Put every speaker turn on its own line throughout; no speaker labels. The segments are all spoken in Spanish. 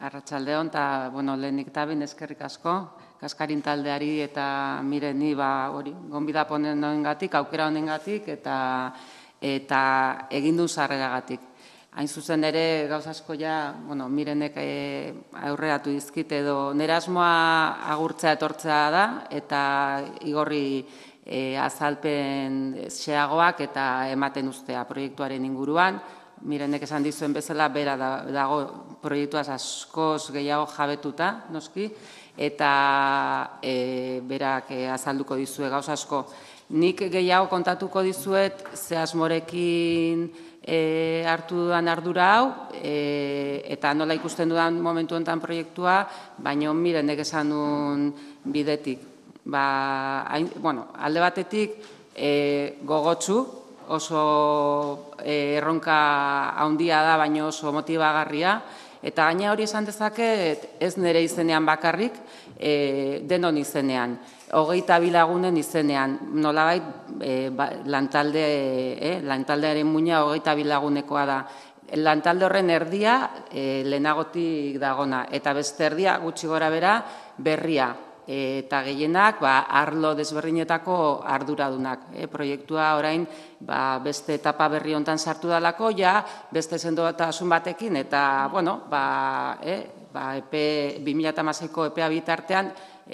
Arratsaldeon, eta, lehenik eta behin eskerrik asko, Kaskarin taldeari eta Mireni, gonbidapen honengatik, aukera honengatik, eta egindun sarreragatik. Hain zuzen ere, gauz asko Mirenek aurreratu dizkit edo nire asmoa agurtzea etortzea da, eta igorri azalpen xeagoak eta ematen ustea proiektuaren inguruan. Mirenek esan dizuen bezala, bera dago proiektuaz askoz gehiago jabetuta, noski, eta berak azalduko dizue gauz asko. Nik gehiago kontatuko dizuet, ze asmorekin hartu dudan ardura hau, eta nola ikusten dudan momentu honetan proiektua, baina Mirenek esan duen bidetik. Alde batetik, gogotsu, oso erronka handia da, baina oso motibagarria, eta gaina hori esan dezaket ez nire izenean bakarrik, denon izenean, 22 lagunen izenean, nolabait lantaldearen muina 22 lagunekoa da. Lantalde horren erdia lehenagotik dagona, eta beste erdia gutxi gora bera berria. Eta gehienak arlo desberdinetako arduradunak. Proiektua orain beste etapa berri honetan sartu dalako, beste sendotasun batekin, eta 2016ko epea bitartean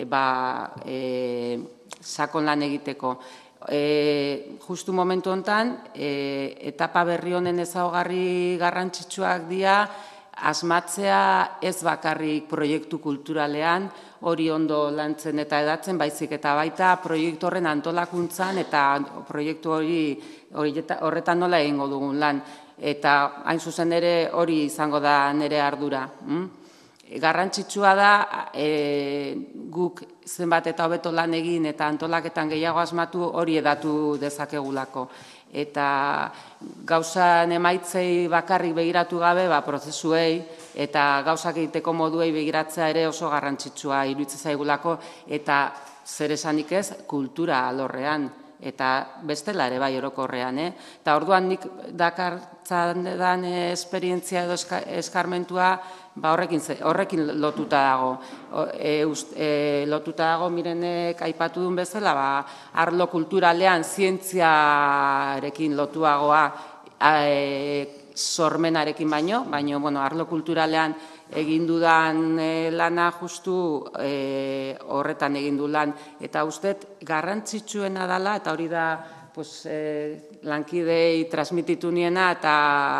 sakon lan egiteko. Justu momentu honetan, etapa berri honen ezaugarri garrantzitsuak dira, asmatzea ez bakarrik proiektu kulturalean, hori ondo lantzen eta edatzen, baizik eta baita proiektu horren antolakuntzan eta proiektu horretan nola egingo dugun lan. Eta hain zuzen ere hori izango da nire ardura. Garrantzitsua da guk zenbat eta hobeto lan egin eta antolaketan gehiago asmatu hori edatu dezakegulako. Eta gauzan emaitzei bakarrik begiratu gabe, prozesuei eta gauzak egiteko moduei begiratzea ere oso garrantzitsua iruditzen zaigulako, eta zer esanik ez, kultura alorrean, eta bestela ere bai orokorrean. Eta orduan nik dakartzan edan esperientzia edo eskarmentua horrekin lotuta dago. Lotuta dago Mirenek aipatu duen bezala, arlo kulturalean zientziarekin lotuagoa sormenarekin baino, arlo kulturalean egin dudan lana justu horretan egin du lan. Eta uste garrantzitsuena dela, eta hori da lankidei transmititu niena eta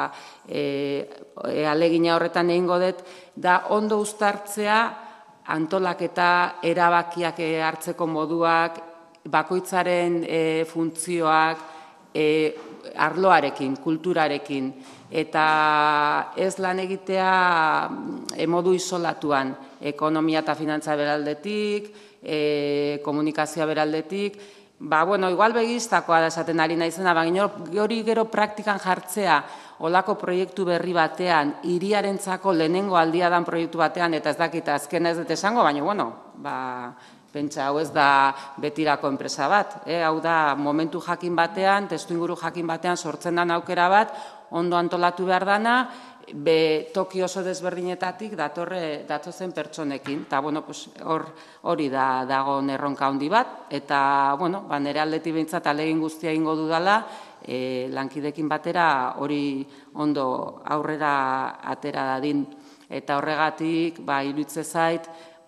alegina horretan egingo dut, da ondo uztartzea antolaketa erabakiak hartzeko moduak, bakoitzaren funtzioak, arloarekin, kulturarekin, eta ez lan egitea modu isolatuan, ekonomia eta finantza beraldetik, komunikazioa beraldetik, igual begistakoa da esaten ari naizena, baina hori gero praktikan jartzea, olako proiektu berri batean, hiriarentzako lehenengo aldia dan proiektu batean, eta ez dakit azkena ez dut esango, baina, pentsa, hau ez da betirako enpresa bat. Hau da, momentu jakin batean, testuinguru jakin batean sortzen den aukera bat, ondo antolatu behar dana, toki oso desberdinetatik datozen pertsonekin. Eta, hori dago erronka handi bat, eta, nire aldetik behintzat alegin guztia ingo dudala, lankidekin batera hori ondo aurrera atera dadin. Eta horregatik, iruditzen zait,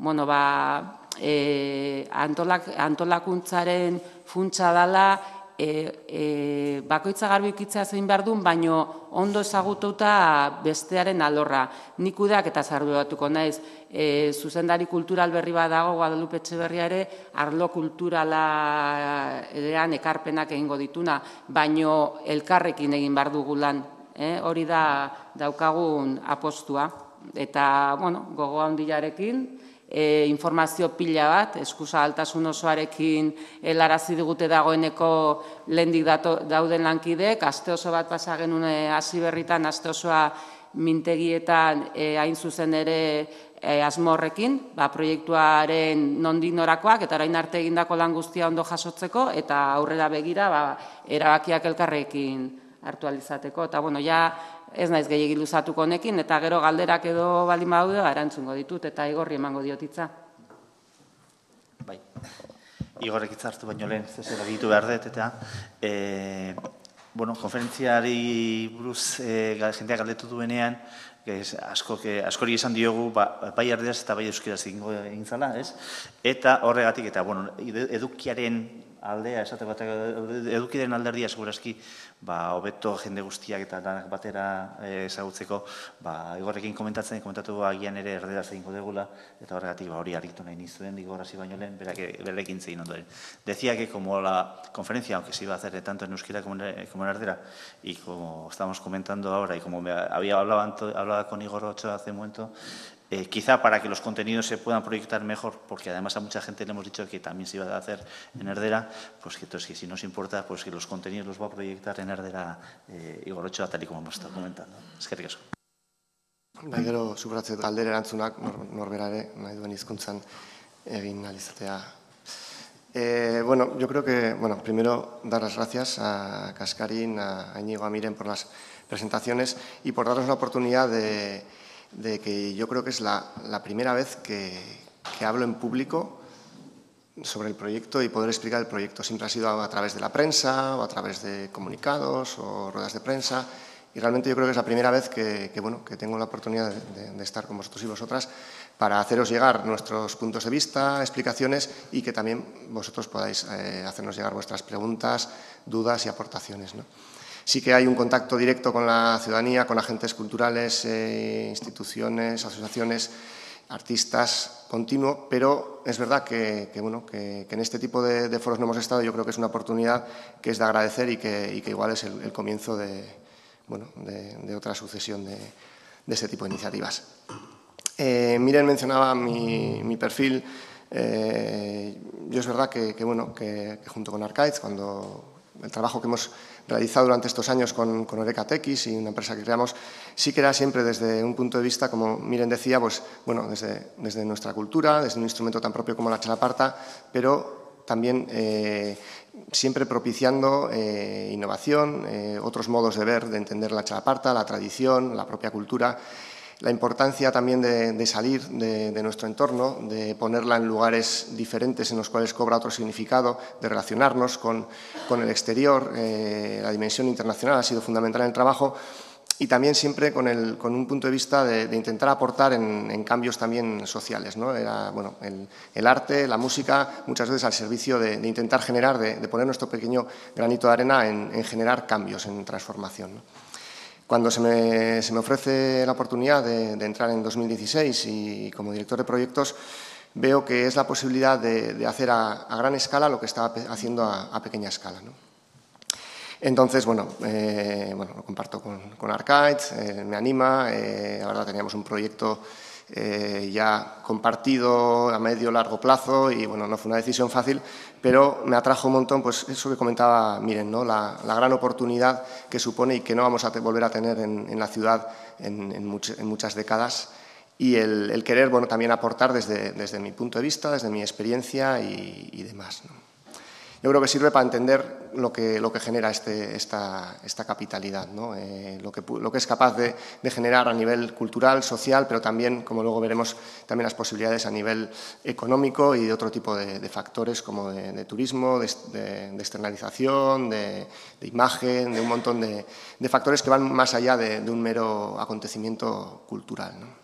antolakuntzaren funtsa dela, bakoitza garbi ukitzea zein behar duen, baina ondo ezagututa bestearen alorra. Nik kudeak eta zarbatuko naiz, zuzendari kultural berri bat dago, Guadalupe Etxeberria ere, arlo kulturalean ekarpenak egingo dituna, baina elkarrekin egin behar dugu lan. Hori da daukagun apostua. Eta, gogo handiarekin, informazio pila bat, eskuzabaltasun osoarekin helarazi digute dagoeneko lehendik dauden lankidek, aste oso bat pasa genuen hasi berritan, aste osoa mintegietan hain zuzen ere asmo horrekin, proiektuaren nondik norakoak, eta orain arte egindako lan guztia ondo jasotzeko, eta aurrera begira erabakiak elkarrekin hartu ahal izateko. Eta, Ez naiz gehiegi luzatuko honekin, eta gero galderak edo baldin badaude erantzungo ditut, eta Igorri emango diot hitza.
Bai, Igorrek hitza hartu baino lehen, zera ditu behar dut, eta konferentziari buruz jendeak galdetu duenean, askori esan diogu, bai erderaz eta bai euskaraz egin zala, ez? Eta horregatik, eta edukiaren aldea, esate batek, edukiaren alderdia segurazki, hobeto jende guztiak eta lanak batera ezagutzeko, Igorrekin komentatu agian ere erderaz egingo degula, eta horregatik hori argitu nahi nizuen, Igor hasi baino lehen, berekin zegin ondoren. Decía que como la conferencia, aunque se iba a hacer tanto en euskera como en erdera, y como estamos comentando ahora, y como había hablado con Igor Ochoa hace un momento, quizá para que los contenidos se puedan proyectar mejor, porque además a mucha gente le hemos dicho que también se iba a hacer en erdera, pues que entonces que si nos importa, pues que los contenidos los va a proyectar en erdera Igor Ochoa, tal y como hemos estado comentando. Eskerrik asko.
Gero, subratzet, galdera erantzunak norberare, nahi duen hizkuntzan egin alizatea. Yo creo que, primero dar las gracias a Kaskarin, a Íñigo, a Miren por las presentaciones y por darnos la oportunidad de que yo creo que es la primera vez que hablo en público sobre el proyecto y poder explicar el proyecto. Siempre ha sido a través de la prensa o a través de comunicados o ruedas de prensa y realmente yo creo que es la primera vez que tengo la oportunidad de estar con vosotros y vosotras para haceros llegar nuestros puntos de vista, explicaciones y que también vosotros podáis hacernos llegar vuestras preguntas, dudas y aportaciones, ¿no? Sí que hay un contacto directo con la ciudadanía, con agentes culturales, instituciones, asociaciones, artistas, continuo, pero es verdad que en este tipo de foros no hemos estado. Yo creo que es una oportunidad que es de agradecer y que igual es el comienzo de otra sucesión de este tipo de iniciativas. Miren mencionaba mi perfil. Yo es verdad que junto con Arcaiz, cuando el trabajo que hemos realizado durante estos años con Eureka Tequis y una empresa que creamos, sí que era siempre desde un punto de vista, como Miren decía, desde nuestra cultura, desde un instrumento tan propio como la chalaparta, pero también siempre propiciando innovación, otros modos de ver, de entender la chalaparta, la tradición, la propia cultura. La importancia también de salir de nuestro entorno, de ponerla en lugares diferentes en los cuales cobra otro significado, de relacionarnos con el exterior. La dimensión internacional ha sido fundamental en el trabajo y también siempre con un punto de vista de intentar aportar en cambios también sociales, ¿no? Era el arte, la música, muchas veces al servicio de intentar generar, de poner nuestro pequeño granito de arena en generar cambios, en transformación, ¿no? Cuando se me ofrece la oportunidad de entrar en 2016 y como director de proyectos, veo que es la posibilidad de hacer a gran escala lo que estaba haciendo a pequeña escala, ¿no? Entonces, lo comparto con Arcaiz, me anima. La verdad, teníamos un proyecto ya compartido a medio largo plazo y no fue una decisión fácil, pero me atrajo un montón pues eso que comentaba Miren, ¿no? La gran oportunidad que supone y que no vamos a volver a tener en la ciudad en muchas décadas y el querer también aportar desde mi punto de vista, desde mi experiencia y demás, ¿no? Yo creo que sirve para entender lo que genera esta capitalidad, ¿no? Lo que es capaz de generar a nivel cultural, social, pero también, como luego veremos, también las posibilidades a nivel económico y de otro tipo de factores como de turismo, de externalización, de imagen, de un montón de factores que van más allá de un mero acontecimiento cultural, ¿no?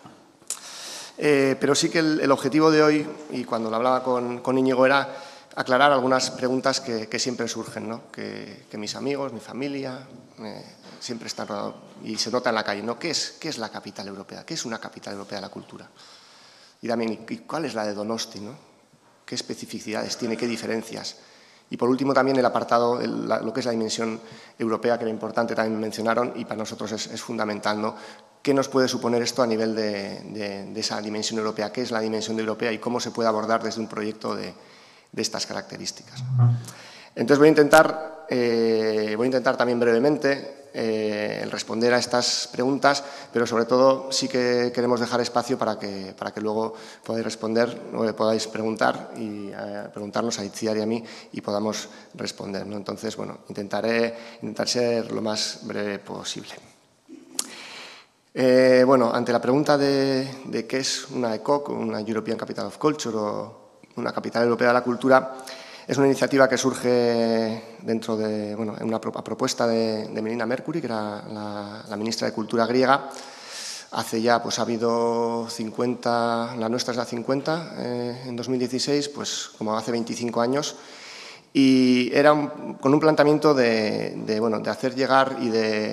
Pero sí que el objetivo de hoy, y cuando lo hablaba con Íñigo, era aclarar algunas preguntas que siempre surgen, ¿no? Que mis amigos, mi familia, siempre están rodeados y se nota en la calle, ¿no? ¿Qué es la capital europea? ¿Qué es una capital europea de la cultura? Y también, ¿y cuál es la de Donosti, ¿no? ¿Qué especificidades tiene? ¿Qué diferencias? Y por último también el apartado, lo que es la dimensión europea, que era importante, también mencionaron, y para nosotros es fundamental, ¿no? ¿Qué nos puede suponer esto a nivel de esa dimensión europea? ¿Qué es la dimensión europea y cómo se puede abordar desde un proyecto de estas características? Entonces voy a intentar también brevemente el responder a estas preguntas, pero sobre todo sí que queremos dejar espacio para que luego podáis responder, podáis preguntar y preguntarnos a Itziar y a mí y podamos responder, ¿no? Entonces, intentar ser lo más breve posible. Bueno, ante la pregunta de qué es una ECOC, una European Capital of Culture o una capital europea de la cultura, es una iniciativa que surge dentro de una propuesta de Melina Mercury, que era la ministra de Cultura griega. Hace ya, pues ha habido 50, la nuestra es la 50, en 2016, pues como hace 25 años. Y era con un planteamiento de hacer llegar y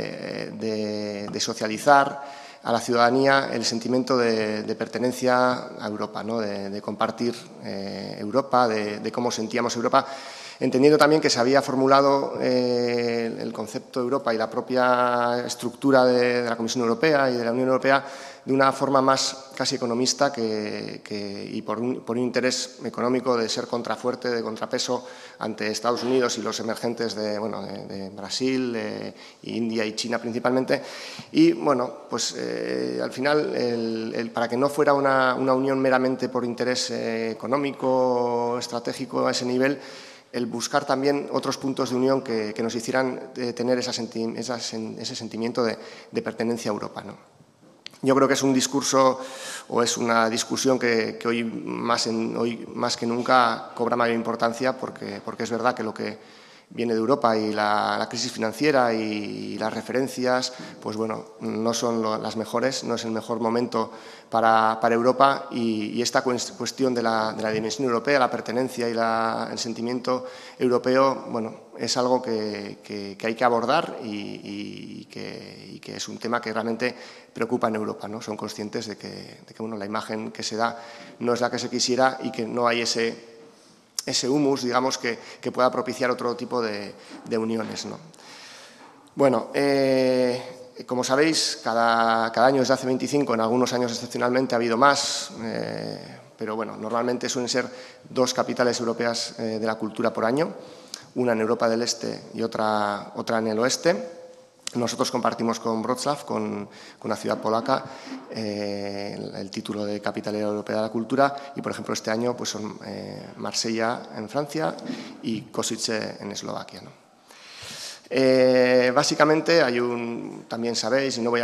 de socializar a la ciudadanía el sentimiento de pertenencia a Europa, ¿no? de compartir Europa, de cómo sentíamos Europa, entendiendo también que se había formulado el concepto de Europa y la propia estructura de la Comisión Europea y de la Unión Europea de una forma más casi economista y por un interés económico de ser contrafuerte, de contrapeso ante Estados Unidos y los emergentes de Brasil, India y China principalmente. Y bueno, pues al final, para que no fuera una unión meramente por interés económico, estratégico a ese nivel, el buscar también otros puntos de unión que nos hicieran tener ese sentimiento de pertenencia a Europa, ¿no? Yo creo que es un discurso o es una discusión que hoy más que nunca cobra mayor importancia porque es verdad que lo que viene de Europa y la crisis financiera y las referencias, pues bueno, no son las mejores, no es el mejor momento para Europa y esta cuestión de la dimensión europea, la pertenencia y el sentimiento europeo, bueno, es algo que hay que abordar y que es un tema que realmente preocupa en Europa, ¿no? Son conscientes de que bueno, la imagen que se da no es la que se quisiera y que no hay ese humus, digamos, que pueda propiciar otro tipo de uniones, ¿no? Bueno, como sabéis, cada año desde hace 25, en algunos años excepcionalmente ha habido más, pero bueno, normalmente suelen ser 2 capitales europeas de la cultura por año, una en Europa del Este y otra en el Oeste. Nosotros compartimos con Wrocław, con una ciudad polaca, el título de Capital Europea de la Cultura y, por ejemplo, este año pues son Marsella en Francia y Košice en Eslovaquia, ¿no? Básicamente también sabéis, y no voy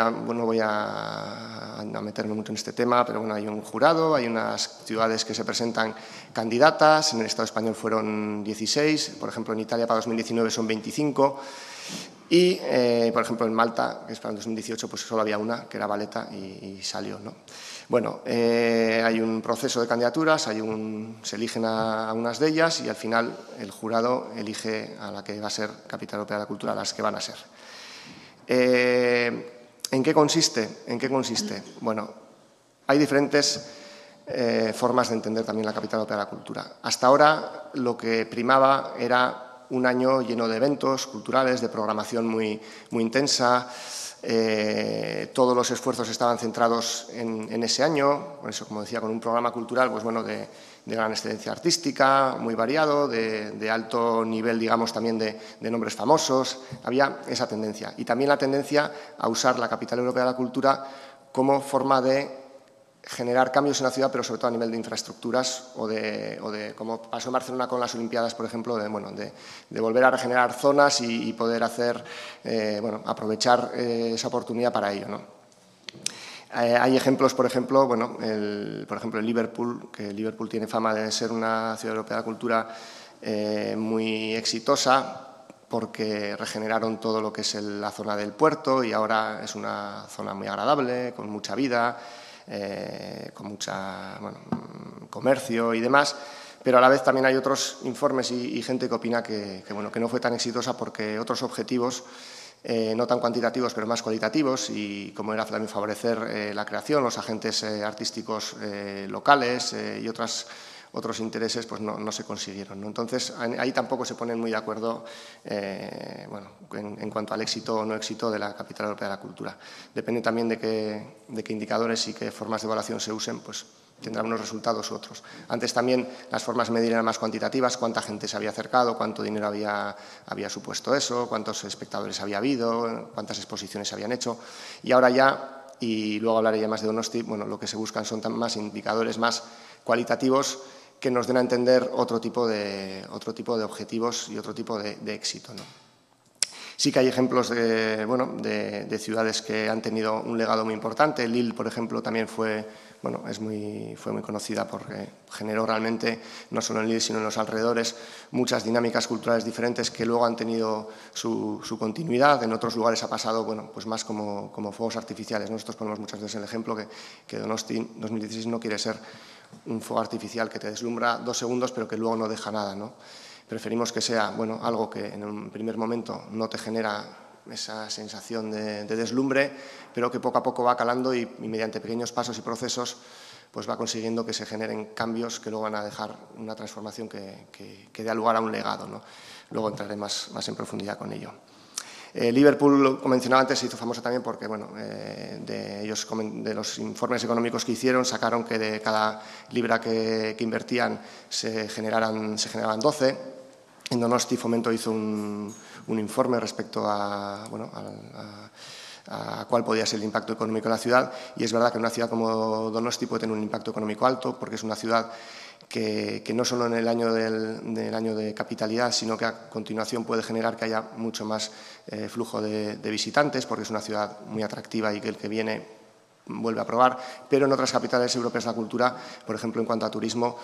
a meterme mucho en este tema, pero bueno, hay un jurado, hay unas ciudades que se presentan candidatas, en el Estado español fueron 16, por ejemplo en Italia para 2019 son 25 y por ejemplo en Malta, que es para el 2018, pues solo había una, que era Valletta y salió, ¿no? Bueno, hay un proceso de candidaturas, se eligen a unas de ellas y al final el jurado elige a la que va a ser Capital Europea de la Cultura, a las que van a ser. ¿En qué consiste? Bueno, hay diferentes formas de entender también la Capital Europea de la Cultura. Hasta ahora lo que primaba era un año lleno de eventos culturales, de programación muy intensa. Todos los esfuerzos estaban centrados en ese año, por eso, como decía, con un programa cultural pues bueno, de gran excelencia artística, muy variado, de alto nivel, digamos, también de nombres famosos. Había esa tendencia. Y también la tendencia a usar la Capital Europea de la Cultura como forma de generar cambios en la ciudad, pero sobre todo a nivel de infraestructuras o de como pasó en Barcelona con las Olimpiadas, por ejemplo, de volver a regenerar zonas y poder hacer, aprovechar esa oportunidad para ello, ¿no? Hay ejemplos, por ejemplo, en Liverpool, que Liverpool tiene fama de ser una ciudad europea de la cultura muy exitosa, porque regeneraron todo lo que es la zona del puerto y ahora es una zona muy agradable, con mucha vida, con mucha comercio y demás, pero a la vez también hay otros informes y gente que opina que no fue tan exitosa porque otros objetivos, no tan cuantitativos pero más cualitativos, y como era también favorecer la creación, los agentes artísticos locales y otros intereses, pues no se consiguieron, ¿no? Entonces, ahí tampoco se ponen muy de acuerdo en cuanto al éxito o no éxito de la Capital Europea de la Cultura. Depende también de qué indicadores y qué formas de evaluación se usen, pues tendrán unos resultados u otros. Antes también las formas de medir eran más cuantitativas, cuánta gente se había acercado, cuánto dinero había supuesto eso, cuántos espectadores había habido, cuántas exposiciones se habían hecho, y ahora ya, y luego hablaré ya más de Donosti, lo que se buscan son más indicadores más cualitativos que nos den a entender otro tipo de objetivos y otro tipo de éxito, ¿no? Sí que hay ejemplos de ciudades que han tenido un legado muy importante. Lille, por ejemplo, también fue muy conocida porque generó realmente, no solo en Lille, sino en los alrededores, muchas dinámicas culturales diferentes que luego han tenido su continuidad. En otros lugares ha pasado pues más como fuegos artificiales. Nosotros ponemos muchas veces el ejemplo que Donosti 2016 no quiere ser un fuego artificial que te deslumbra 2 segundos pero que luego no deja nada, ¿no? Preferimos que sea algo que en un primer momento no te genera esa sensación de deslumbre, pero que poco a poco va calando y mediante pequeños pasos y procesos pues va consiguiendo que se generen cambios que luego van a dejar una transformación que dé lugar a un legado, ¿no? Luego entraré más en profundidad con ello. Liverpool, como mencionaba antes, se hizo famosa también porque de los informes económicos que hicieron sacaron que de cada libra que invertían se generaban 12. En Donosti Fomento hizo un informe respecto a cuál podía ser el impacto económico de la ciudad, y es verdad que una ciudad como Donosti puede tener un impacto económico alto porque es una ciudad que no solo en el año de capitalidad, sino que a continuación puede generar que haya mucho más flujo de visitantes, porque es una ciudad muy atractiva y que el que viene vuelve a probar, pero en otras capitales europeas de la cultura, por ejemplo, en cuanto a turismo,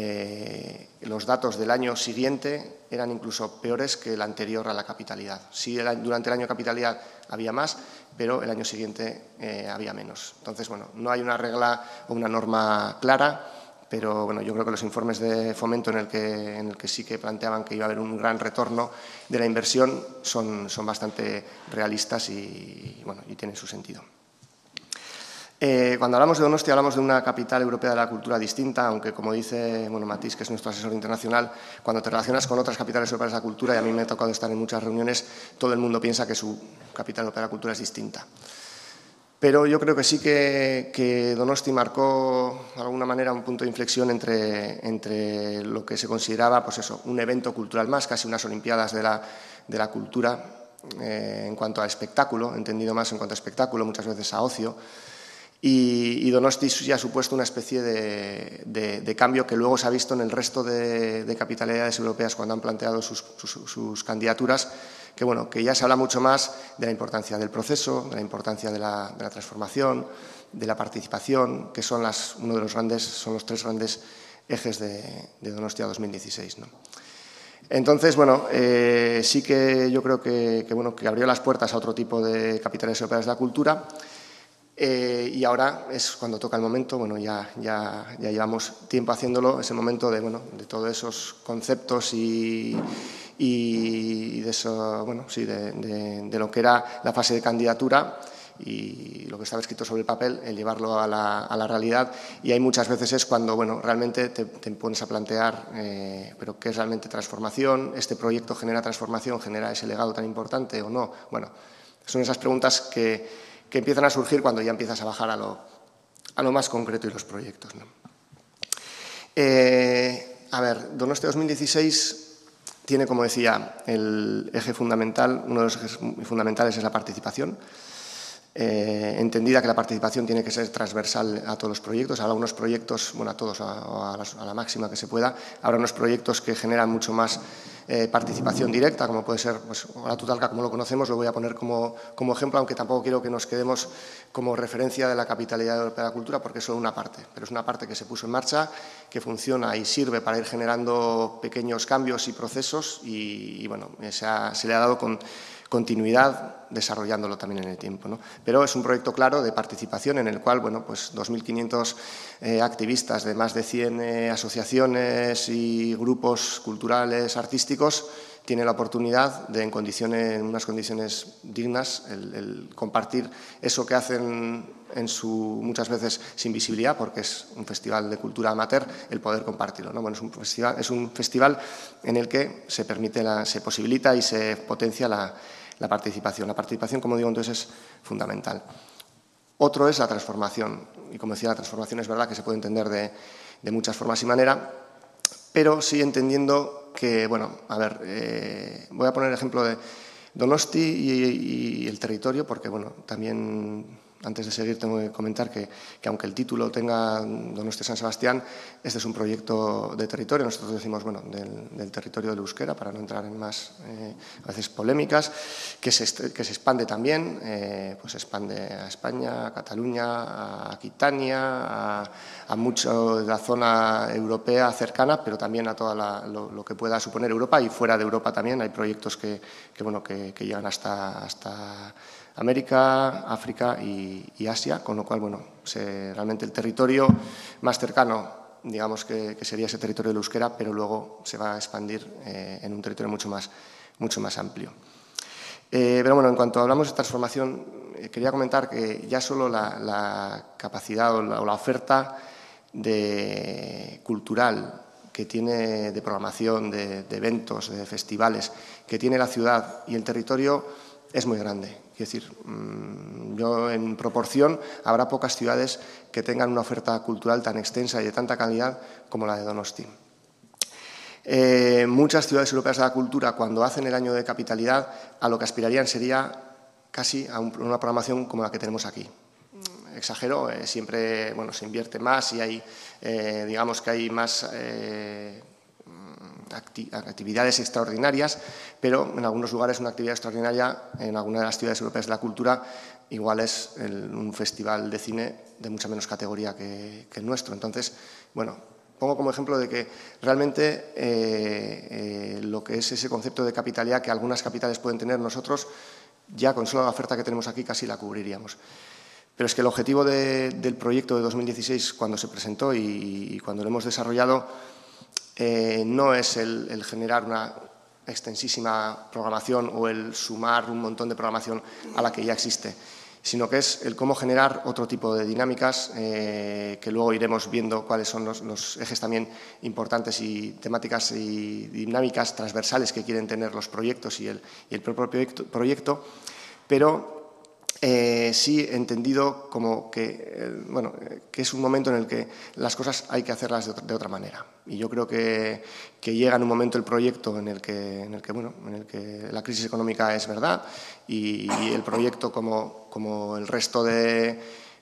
los datos del año siguiente eran incluso peores que el anterior a la capitalidad. Sí, durante el año capitalidad había más, pero el año siguiente había menos. Entonces, no hay una regla o una norma clara, pero yo creo que los informes de Fomento en el que sí que planteaban que iba a haber un gran retorno de la inversión son bastante realistas y tienen su sentido. Cuando hablamos de Donosti hablamos de una capital europea de la cultura distinta, aunque como dice Matís, que es nuestro asesor internacional, cuando te relacionas con otras capitales europeas de la cultura, y a mí me ha tocado estar en muchas reuniones, todo el mundo piensa que su capital europea de la cultura es distinta. Pero yo creo que sí que Donosti marcó de alguna manera un punto de inflexión entre lo que se consideraba un evento cultural más, casi unas olimpiadas de la cultura en cuanto a espectáculo, entendido más en cuanto a espectáculo, muchas veces a ocio. Y Donosti ya ha supuesto una especie de cambio que luego se ha visto en el resto de capitalidades europeas cuando han planteado sus candidaturas, que ya se habla mucho más de la importancia del proceso, de la importancia de la transformación, de la participación, que son los 3 grandes ejes de Donostia 2016, ¿no? Entonces, sí que yo creo que abrió las puertas a otro tipo de capitales europeas de la cultura. Y ahora es cuando toca el momento, ya llevamos tiempo haciéndolo, es el momento de todos esos conceptos y de eso, de lo que era la fase de candidatura y lo que estaba escrito sobre el papel, el llevarlo a la realidad. Y hay muchas veces es cuando realmente te pones a plantear, pero ¿qué es realmente transformación? ¿Este proyecto genera transformación? ¿Genera ese legado tan importante o no? Son esas preguntas que empiezan a surgir cuando ya empiezas a bajar a lo más concreto y los proyectos, ¿no? Donosti 2016 tiene, como decía, el eje fundamental, uno de los ejes fundamentales es la participación. Entendida que la participación tiene que ser transversal a todos los proyectos, habrá unos proyectos, a todos, a la máxima que se pueda, habrá unos proyectos que generan mucho más participación directa, como puede ser la Tutalca, como lo conocemos, lo voy a poner como ejemplo, aunque tampoco quiero que nos quedemos como referencia de la capitalidad europea de la cultura, porque es solo una parte, pero es una parte que se puso en marcha, que funciona y sirve para ir generando pequeños cambios y procesos y se le ha dado con continuidad, desarrollándolo también en el tiempo, ¿no? Pero es un proyecto claro de participación en el cual 2.500 activistas de más de 100 asociaciones y grupos culturales, artísticos, tienen la oportunidad de, en unas condiciones dignas, el compartir eso que hacen muchas veces sin visibilidad, porque es un festival de cultura amateur, el poder compartirlo, ¿no? Es un festival en el que se posibilita y se potencia la participación. La participación, como digo, entonces es fundamental. Otro es la transformación. Y como decía, la transformación es verdad que se puede entender de muchas formas y maneras, pero sí entendiendo que, voy a poner el ejemplo de Donosti y el territorio, porque también antes de seguir tengo que comentar que aunque el título tenga Donostia San Sebastián, este es un proyecto de territorio. Nosotros decimos, bueno, del territorio del euskera, para no entrar en más, a veces, polémicas, que se expande también, pues se expande a España, a Cataluña, a Aquitania, a mucho de la zona europea cercana, pero también a todo lo que pueda suponer Europa, y fuera de Europa también hay proyectos que llegan hasta América, África y Asia, con lo cual, bueno, realmente el territorio más cercano, digamos que sería ese territorio del euskera, pero luego se va a expandir en un territorio mucho más amplio. Pero bueno, en cuanto hablamos de transformación, quería comentar que ya solo la capacidad o la oferta cultural que tiene, de programación, de eventos, de festivales, que tiene la ciudad y el territorio es muy grande. Es decir, yo en proporción habrá pocas ciudades que tengan una oferta cultural tan extensa y de tanta calidad como la de Donosti. Muchas ciudades europeas de la cultura, cuando hacen el año de capitalidad, a lo que aspirarían sería casi a una programación como la que tenemos aquí. Exagero, siempre, bueno, se invierte más y hay, digamos que hay más actividades extraordinarias, pero en algunos lugares una actividad extraordinaria, en alguna de las ciudades europeas de la cultura, igual es un festival de cine de mucha menos categoría que el nuestro. Entonces, bueno, pongo como ejemplo de que realmente lo que es ese concepto de capitalidad que algunas capitales pueden tener, nosotros ya con solo la oferta que tenemos aquí casi la cubriríamos. Pero es que el objetivo del proyecto de 2016, cuando se presentó y cuando lo hemos desarrollado, no es el generar una extensísima programación o el sumar un montón de programación a la que ya existe, sino que es el cómo generar otro tipo de dinámicas, que luego iremos viendo cuáles son los ejes también importantes y temáticas y dinámicas transversales que quieren tener los proyectos y el propio proyecto, pero sí entendido como que, bueno, que es un momento en el que las cosas hay que hacerlas de otra manera. Y yo creo que llega en un momento el proyecto en el que la crisis económica es verdad y el proyecto, como el resto de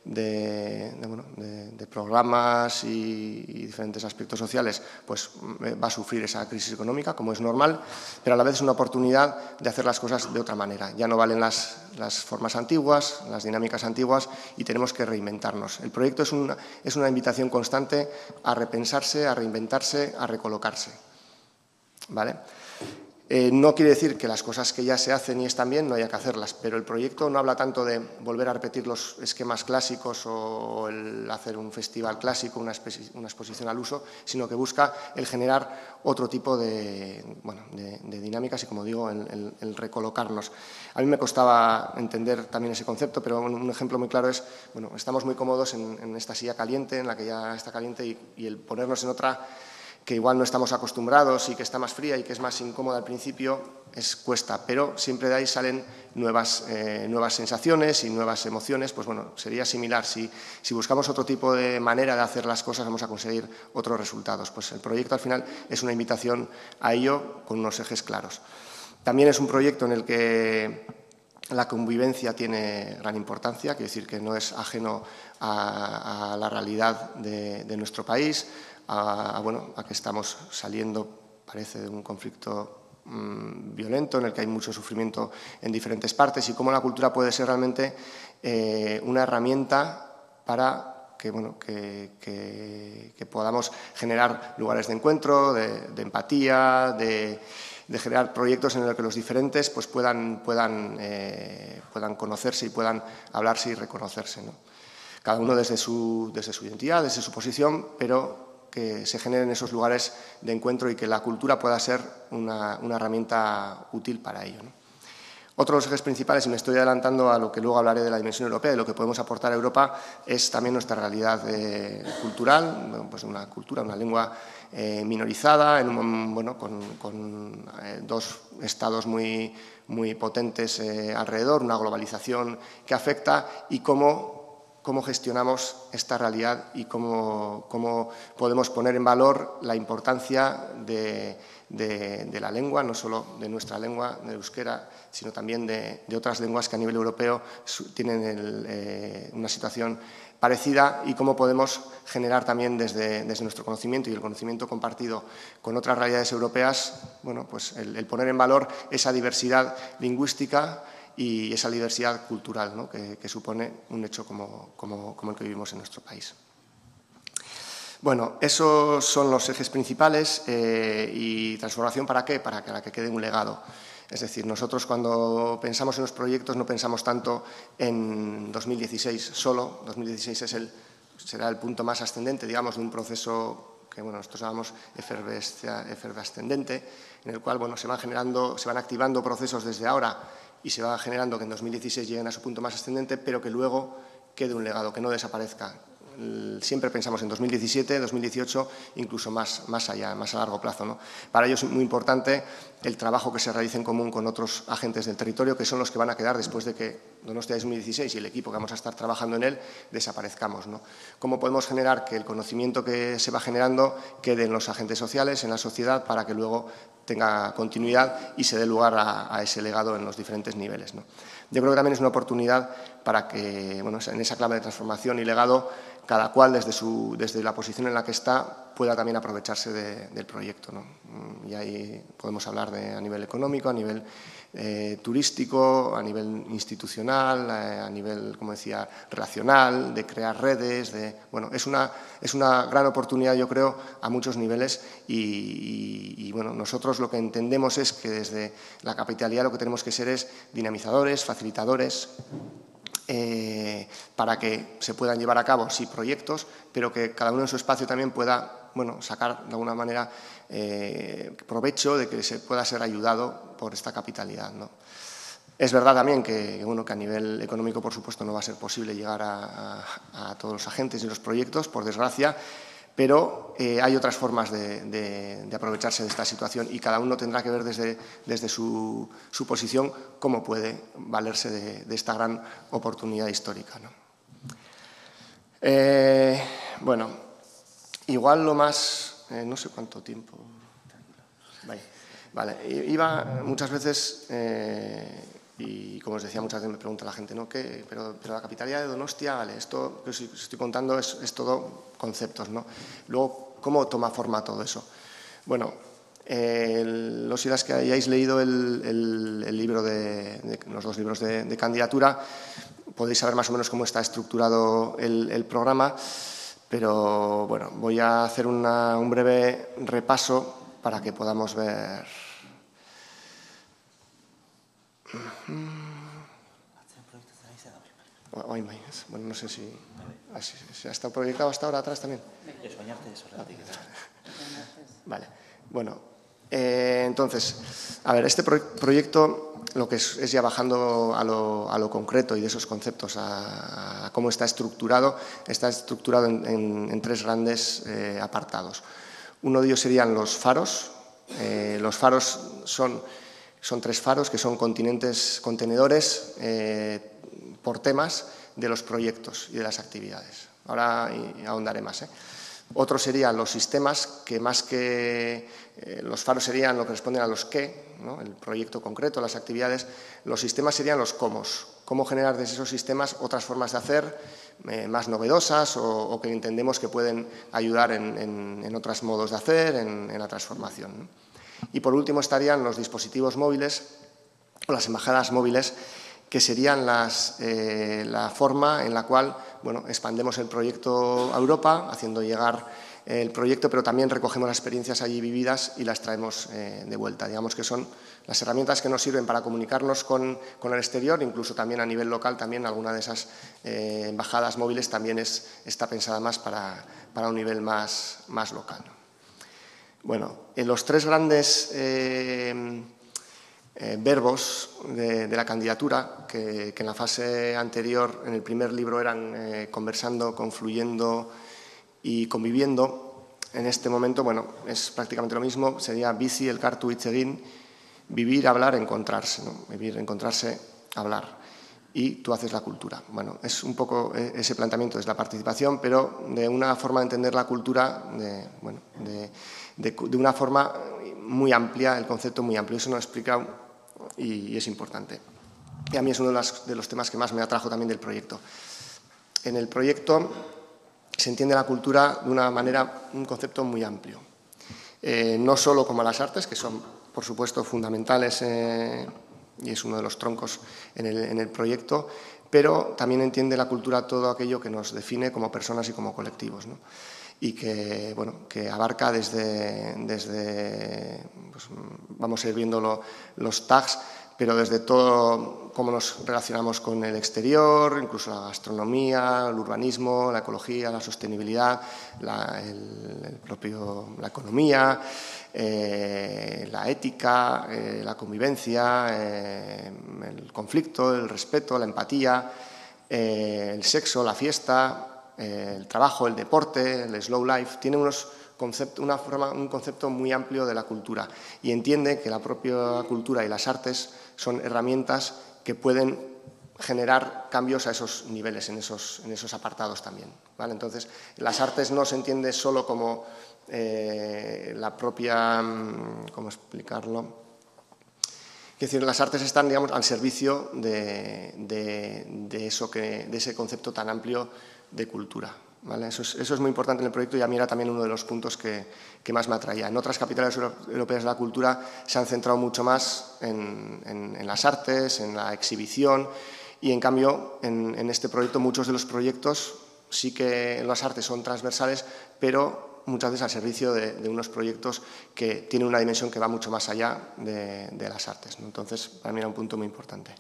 programas y diferentes aspectos sociales, pues va a sufrir esa crisis económica, como es normal, pero a la vez es una oportunidad de hacer las cosas de otra manera. Ya no valen las formas antiguas, las dinámicas antiguas, y tenemos que reinventarnos. El proyecto es una invitación constante a repensarse, a reinventarse, a recolocarse, ¿vale? No quiere decir que las cosas que ya se hacen y están bien no haya que hacerlas, pero el proyecto no habla tanto de volver a repetir los esquemas clásicos o el hacer un festival clásico, una exposición al uso, sino que busca el generar otro tipo de dinámicas y, como digo, el recolocarnos. A mí me costaba entender también ese concepto, pero un ejemplo muy claro es, bueno, estamos muy cómodos en esta silla caliente, en la que ya está caliente, y el ponernos en otra que igual no estamos acostumbrados y que está más fría y que es más incómoda al principio, cuesta, pero siempre de ahí salen nuevas sensaciones y nuevas emociones. Pues bueno, sería similar. Si buscamos otro tipo de manera de hacer las cosas, vamos a conseguir otros resultados. Pues el proyecto al final es una invitación a ello con unos ejes claros. También es un proyecto en el que la convivencia tiene gran importancia, quiere decir que no es ajeno a la realidad de nuestro país, a que estamos saliendo, parece, de un conflicto violento en el que hay mucho sufrimiento en diferentes partes, y cómo la cultura puede ser realmente una herramienta para que podamos generar lugares de encuentro, de empatía, de generar proyectos en los que los diferentes pues puedan conocerse y puedan hablarse y reconocerse, ¿no? Cada uno desde su identidad, desde su posición, pero que se generen esos lugares de encuentro y que la cultura pueda ser una herramienta útil para ello, ¿no? Otro de los ejes principales, y me estoy adelantando a lo que luego hablaré de la dimensión europea, de lo que podemos aportar a Europa, es también nuestra realidad cultural, pues una cultura, una lengua minorizada, con dos estados muy potentes alrededor, una globalización que afecta, y cómo cómo gestionamos esta realidad y cómo podemos poner en valor la importancia de la lengua, no solo de nuestra lengua, del euskera, sino también de otras lenguas que a nivel europeo tienen una situación parecida, y cómo podemos generar también desde nuestro conocimiento y el conocimiento compartido con otras realidades europeas, bueno, pues el poner en valor esa diversidad lingüística y esa diversidad cultural, ¿no?, que supone un hecho como el que vivimos en nuestro país. Bueno, esos son los ejes principales. ¿Y transformación para qué? Para que quede un legado. Es decir, nosotros cuando pensamos en los proyectos no pensamos tanto en 2016 solo. 2016 será el punto más ascendente, digamos, de un proceso que nosotros llamamos efervescente, en el cual se van activando procesos desde ahora y se va generando que en 2016 lleguen a su punto más ascendente, pero que luego quede un legado, que no desaparezca. Siempre pensamos en 2017, 2018, incluso más allá, más a largo plazo, ¿no? Para ello es muy importante el trabajo que se realice en común con otros agentes del territorio, que son los que van a quedar después de que Donostia 2016 y el equipo que vamos a estar trabajando en él desaparezcamos, ¿no? ¿Cómo podemos generar que el conocimiento que se va generando quede en los agentes sociales, en la sociedad, para que luego tenga continuidad y se dé lugar a ese legado en los diferentes niveles, ¿no? Yo creo que también es una oportunidad para que, en esa clave de transformación y legado, cada cual desde la posición en la que está pueda también aprovecharse del proyecto, ¿no? Y ahí podemos hablar a nivel económico, a nivel turístico, a nivel institucional, a nivel, como decía, relacional, de crear redes. Es una gran oportunidad, yo creo, a muchos niveles y nosotros lo que entendemos es que desde la capitalidad lo que tenemos que ser es dinamizadores, facilitadores, para que se puedan llevar a cabo, sí, proyectos, pero que cada uno en su espacio también pueda sacar de alguna manera provecho de que se pueda ser ayudado por esta capitalidad, ¿no? Es verdad también que a nivel económico, por supuesto, no va a ser posible llegar a todos los agentes y los proyectos, por desgracia, pero hay otras formas de aprovecharse de esta situación y cada uno tendrá que ver desde su posición cómo puede valerse de esta gran oportunidad histórica, ¿no? Igual lo más... no sé cuánto tiempo... Vale. Iba muchas veces... y como os decía, muchas veces me pregunta la gente, ¿no? Pero la capitalidad de Donostia, vale, esto que os estoy contando es todo conceptos, ¿no? Luego, ¿cómo toma forma todo eso? Bueno, los ideas que hayáis leído el libro los dos libros de candidatura, podéis saber más o menos cómo está estructurado el programa, pero bueno, voy a hacer un breve repaso para que podamos ver... Bueno, no sé si ha estado proyectado hasta ahora atrás también. Vale, bueno, entonces, a ver, este proyecto lo que es ya bajando a lo concreto y de esos conceptos a cómo está estructurado en tres grandes apartados. Uno de ellos serían los faros. Los faros son tres faros que son contenedores por temas de los proyectos y de las actividades. Ahora ahondaré más, ¿eh? Otros serían los sistemas, que más que los faros serían lo que responden a los qué, ¿no? El proyecto concreto, las actividades. Los sistemas serían los cómo. Cómo generar desde esos sistemas otras formas de hacer más novedosas o que entendemos que pueden ayudar en otros modos de hacer, en la transformación, ¿no? Y por último estarían los dispositivos móviles o las embajadas móviles, que serían la forma en la cual expandemos el proyecto a Europa, haciendo llegar el proyecto, pero también recogemos las experiencias allí vividas y las traemos de vuelta. Digamos que son las herramientas que nos sirven para comunicarnos con el exterior, incluso también a nivel local, también alguna de esas embajadas móviles también está pensada más para un nivel más local. Bueno, en los tres grandes verbos de la candidatura, que en la fase anterior, en el primer libro, eran conversando, confluyendo y conviviendo, en este momento, es prácticamente lo mismo, sería bizi, elkartu, hitz egin, vivir, hablar, encontrarse, ¿no? Vivir, encontrarse, hablar. y tú haces la cultura. Bueno, es un poco ese planteamiento, es la participación, pero de una forma de entender la cultura, de una forma muy amplia, el concepto muy amplio. Eso nos explica y es importante. Y a mí es uno de los temas que más me atrajo también del proyecto. En el proyecto se entiende la cultura de una manera, un concepto muy amplio. No solo como las artes, que son, por supuesto, fundamentales y es uno de los troncos en el proyecto, pero también entiende la cultura todo aquello que nos define como personas y como colectivos, ¿no? Y que, bueno, que abarca desde pues, vamos a ir viendo los tags, pero desde todo cómo nos relacionamos con el exterior, incluso la gastronomía, el urbanismo, la ecología, la sostenibilidad, la economía, la ética, la convivencia, el conflicto, el respeto, la empatía, el sexo, la fiesta, el trabajo, el deporte, el slow life. Tiene un concepto muy amplio de la cultura y entiende que la propia cultura y las artes son herramientas que pueden generar cambios a esos niveles, en esos apartados también, ¿vale? Entonces, las artes no se entiende solo como la propia, ¿cómo explicarlo? Es decir, las artes están, digamos, al servicio de ese concepto tan amplio de cultura, ¿vale? Eso es muy importante en el proyecto y a mí era también uno de los puntos que más me atraía. En otras capitales europeas de la cultura se han centrado mucho más en las artes, en la exhibición y, en cambio, en este proyecto, muchos de los proyectos sí que las artes son transversales, pero muchas veces al servicio de unos proyectos que tienen una dimensión que va mucho más allá de las artes, ¿no? Entonces, para mí era un punto muy importante.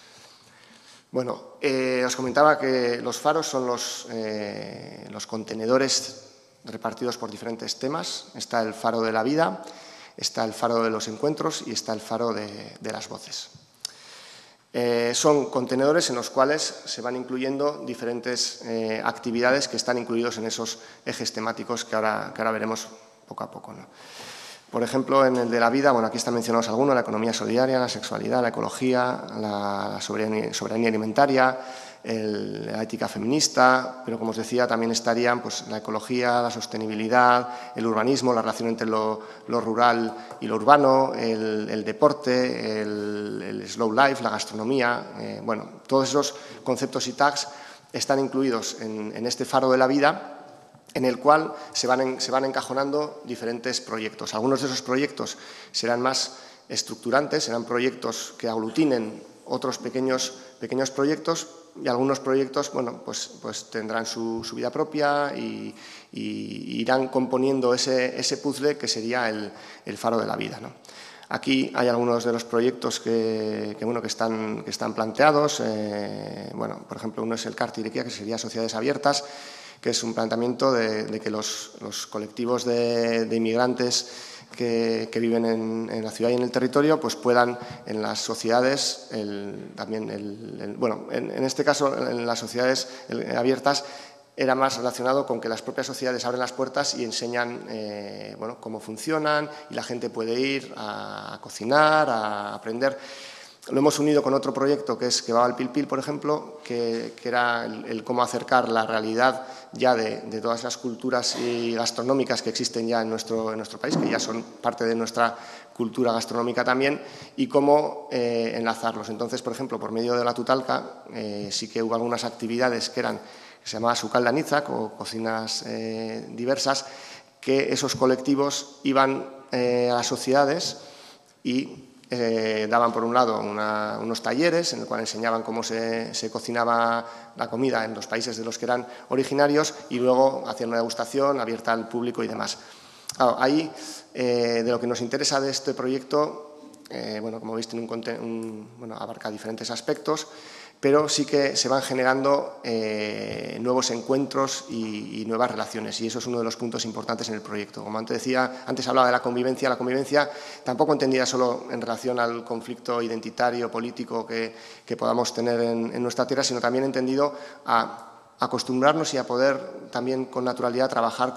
Bueno, os comentaba que los faros son los contenedores repartidos por diferentes temas. Está el faro de la vida, está el faro de los encuentros y está el faro de las voces. Son contenedores en los cuales se van incluyendo diferentes actividades que están incluidos en esos ejes temáticos que ahora veremos poco a poco, ¿no? Por ejemplo, en el de la vida, bueno, aquí están mencionados algunos: la economía solidaria, la sexualidad, la ecología, la soberanía alimentaria, la ética feminista, pero, como os decía, también estarían pues, la ecología, la sostenibilidad, el urbanismo, la relación entre lo rural y lo urbano, el deporte, el slow life, la gastronomía. Bueno, todos esos conceptos y tags están incluidos en este faro de la vida, en el cual se van encajonando diferentes proyectos. Algunos de esos proyectos serán más estructurantes, serán proyectos que aglutinen otros pequeños proyectos, y algunos proyectos, bueno, pues tendrán su vida propia y irán componiendo ese puzzle que sería el faro de la vida, ¿no? Aquí hay algunos de los proyectos que están planteados. Bueno, por ejemplo, uno es el CART Irekia, que sería Sociedades Abiertas, que es un planteamiento de que los colectivos de inmigrantes que viven en la ciudad y en el territorio pues puedan en las sociedades, bueno, en este caso en las sociedades abiertas era más relacionado con que las propias sociedades abren las puertas y enseñan bueno, cómo funcionan, y la gente puede ir a cocinar, a aprender. Lo hemos unido con otro proyecto que es Kebab al Pil Pil, por ejemplo, que era el cómo acercar la realidad ya de todas las culturas y gastronómicas que existen ya en nuestro país, que ya son parte de nuestra cultura gastronómica también, y cómo enlazarlos. Entonces, por ejemplo, por medio de la Tutalca sí que hubo algunas actividades que se llamaba Sukalda Nitzak, o cocinas diversas, que esos colectivos iban a las sociedades y daban, por un lado, unos talleres en el cual enseñaban cómo se cocinaba la comida en los países de los que eran originarios, y luego hacían una degustación abierta al público y demás. Claro, ahí, de lo que nos interesa de este proyecto, bueno, como veis, bueno, abarca diferentes aspectos, pero sí que se van generando nuevos encuentros y nuevas relaciones, y eso es uno de los puntos importantes en el proyecto. Como antes hablaba de la convivencia tampoco entendida solo en relación al conflicto identitario, político que podamos tener en nuestra tierra, sino también entendido a acostumbrarnos y a poder también con naturalidad trabajar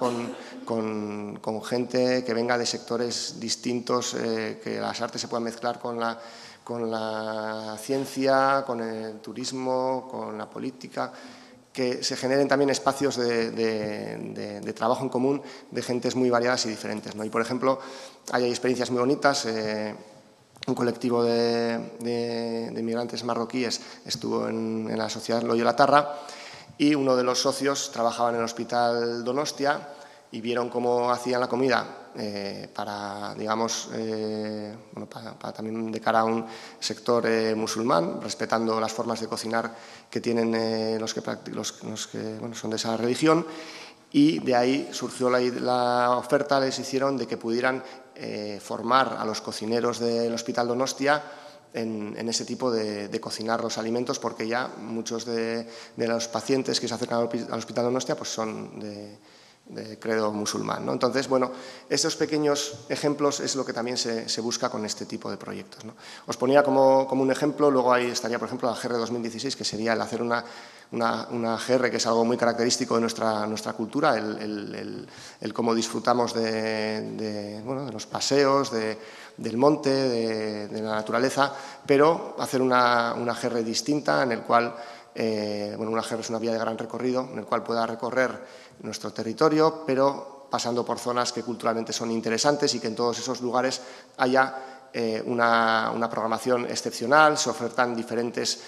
con gente que venga de sectores distintos, que las artes se puedan mezclar con la ciencia, con el turismo, con la política, que se generen también espacios de trabajo en común de gentes muy variadas y diferentes, ¿no? Y, por ejemplo, hay experiencias muy bonitas. Un colectivo de inmigrantes marroquíes estuvo en la Sociedad Loyola Tarra y uno de los socios trabajaba en el Hospital Donostia y vieron cómo hacían la comida para, digamos, para también de cara a un sector musulmán, respetando las formas de cocinar que tienen los que son de esa religión, y de ahí surgió la oferta, les hicieron de que pudieran formar a los cocineros del Hospital Donostia en ese tipo de cocinar los alimentos, porque ya muchos de los pacientes que se acercan al Hospital Donostia pues son de credo musulmán, ¿no? Entonces, bueno, estos pequeños ejemplos es lo que también se busca con este tipo de proyectos, ¿no? Os ponía como un ejemplo, luego ahí estaría, por ejemplo, la GR 2016, que sería el hacer una GR, que es algo muy característico de nuestra cultura, el cómo disfrutamos de los paseos, del monte, de la naturaleza, pero hacer una GR distinta en el cual, una GR es una vía de gran recorrido, en el cual pueda recorrer nuestro territorio, pero pasando por zonas que culturalmente son interesantes y que en todos esos lugares haya una programación excepcional, se ofertan diferentes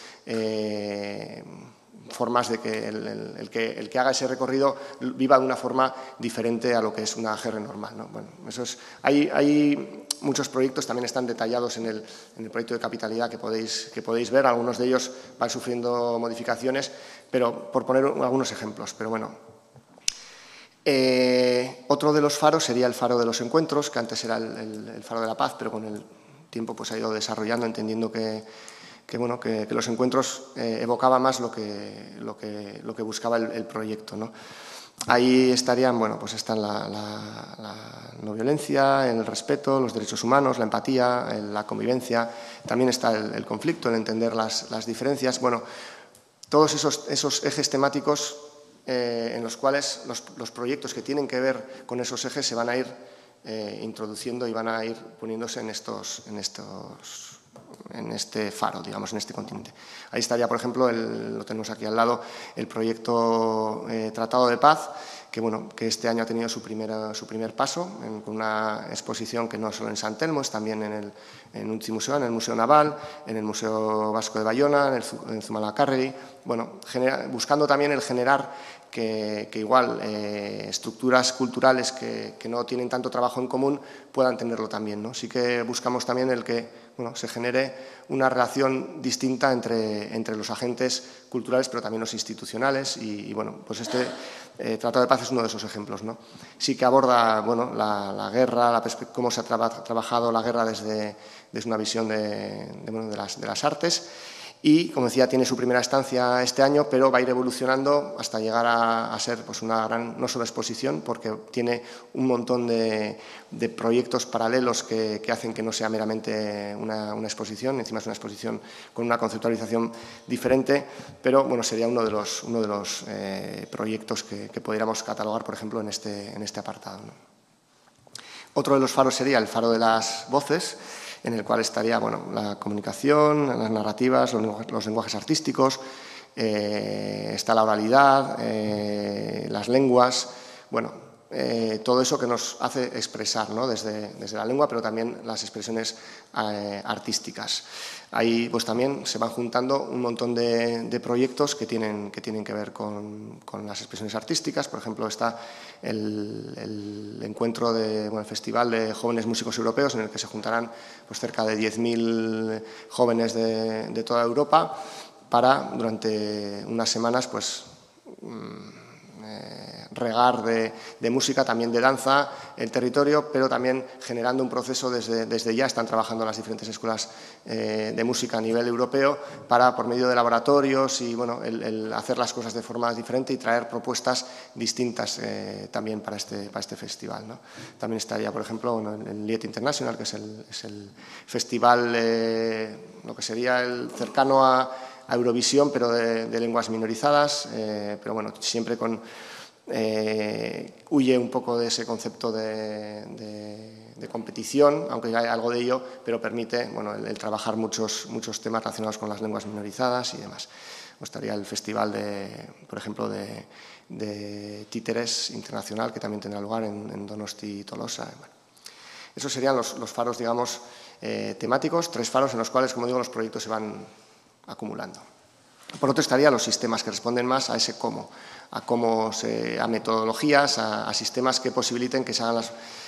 formas de que el que haga ese recorrido viva de una forma diferente a lo que es una GR normal, ¿no? Bueno, hay muchos proyectos, también están detallados en el proyecto de capitalidad que podéis ver, algunos de ellos van sufriendo modificaciones, pero por poner algunos ejemplos, pero bueno. Otro de los faros sería el faro de los encuentros, que antes era el faro de la paz, pero con el tiempo pues ha ido desarrollando, entendiendo que los encuentros evocaba más lo que buscaba el proyecto, ¿no? Ahí estarían, pues están la no violencia, el respeto, los derechos humanos, la empatía, la convivencia, también está el conflicto, el entender las diferencias. Bueno, todos esos ejes temáticos en los cuales los proyectos que tienen que ver con esos ejes se van a ir introduciendo y van a ir poniéndose en este faro, digamos, en este continente. Ahí estaría, por ejemplo, lo tenemos aquí al lado, el proyecto Tratado de Paz, que este año ha tenido su primer paso, con una exposición que no es solo en San Telmo, es también en un museo, en el Museo Naval, en el Museo Vasco de Bayona, en Zumalacárregui, buscando también el generar que igual estructuras culturales que no tienen tanto trabajo en común puedan tenerlo también, ¿no? Sí que buscamos también el que se genere una relación distinta entre los agentes culturales, pero también los institucionales, y pues este Tratado de Paz es uno de esos ejemplos, ¿no? Sí que aborda la guerra, cómo se ha trabajado la guerra desde una visión de las artes. Y, como decía, tiene su primera estancia este año, pero va a ir evolucionando hasta llegar a ser pues, una gran, no solo exposición, porque tiene un montón de proyectos paralelos que hacen que no sea meramente una exposición, encima es una exposición con una conceptualización diferente, pero bueno, sería uno de los proyectos que pudiéramos catalogar, por ejemplo, en este apartado, ¿no? Otro de los faros sería el faro de las voces, en el cual estaría la comunicación, las narrativas, los lenguajes artísticos, está la oralidad, las lenguas, todo eso que nos hace expresar, ¿no? desde la lengua, pero también las expresiones artísticas. Ahí pues también se van juntando un montón de proyectos que tienen que ver con las expresiones artísticas. Por ejemplo, está el encuentro el Festival de Jóvenes Músicos Europeos, en el que se juntarán pues, cerca de 10.000 jóvenes de toda Europa para, durante unas semanas, pues regar de música, también de danza, el territorio, pero también generando un proceso desde ya. Están trabajando las diferentes escuelas de música a nivel europeo para, por medio de laboratorios y el hacer las cosas de forma diferente y traer propuestas distintas también para este festival, ¿no? También estaría, por ejemplo, el Liet International, que es el festival, lo que sería el cercano a Eurovisión, pero de lenguas minorizadas, pero siempre con huye un poco de ese concepto de competición, aunque hay algo de ello, pero permite el trabajar muchos temas relacionados con las lenguas minorizadas y demás. Estaría el festival, por ejemplo, de títeres internacional, que también tendrá lugar en Donosti y Tolosa. Bueno, esos serían los faros, digamos, temáticos, 3 faros en los cuales, como digo, los proyectos se van acumulando. Por otro, estarían los sistemas que responden más a ese cómo, a metodologías, a sistemas que posibiliten que se hagan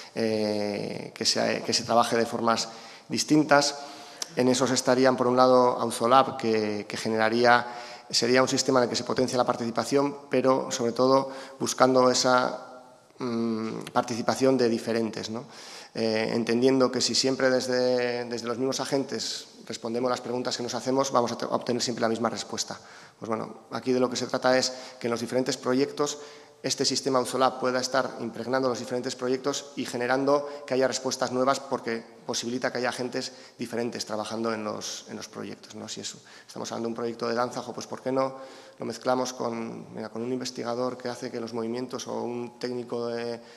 que se trabaje de formas distintas. En esos estarían, por un lado, Auzolab, que sería un sistema en el que se potencia la participación, pero sobre todo buscando esa participación de diferentes, ¿no? Entendiendo que si siempre desde los mismos agentes respondemos las preguntas que nos hacemos, vamos a obtener siempre la misma respuesta. Pues bueno, aquí de lo que se trata es que en los diferentes proyectos este sistema Auzolab pueda estar impregnando los diferentes proyectos y generando que haya respuestas nuevas, porque posibilita que haya agentes diferentes trabajando en los proyectos, ¿no? Si estamos hablando de un proyecto de danza, pues ¿por qué no lo mezclamos con un investigador que hace que los movimientos, o un técnico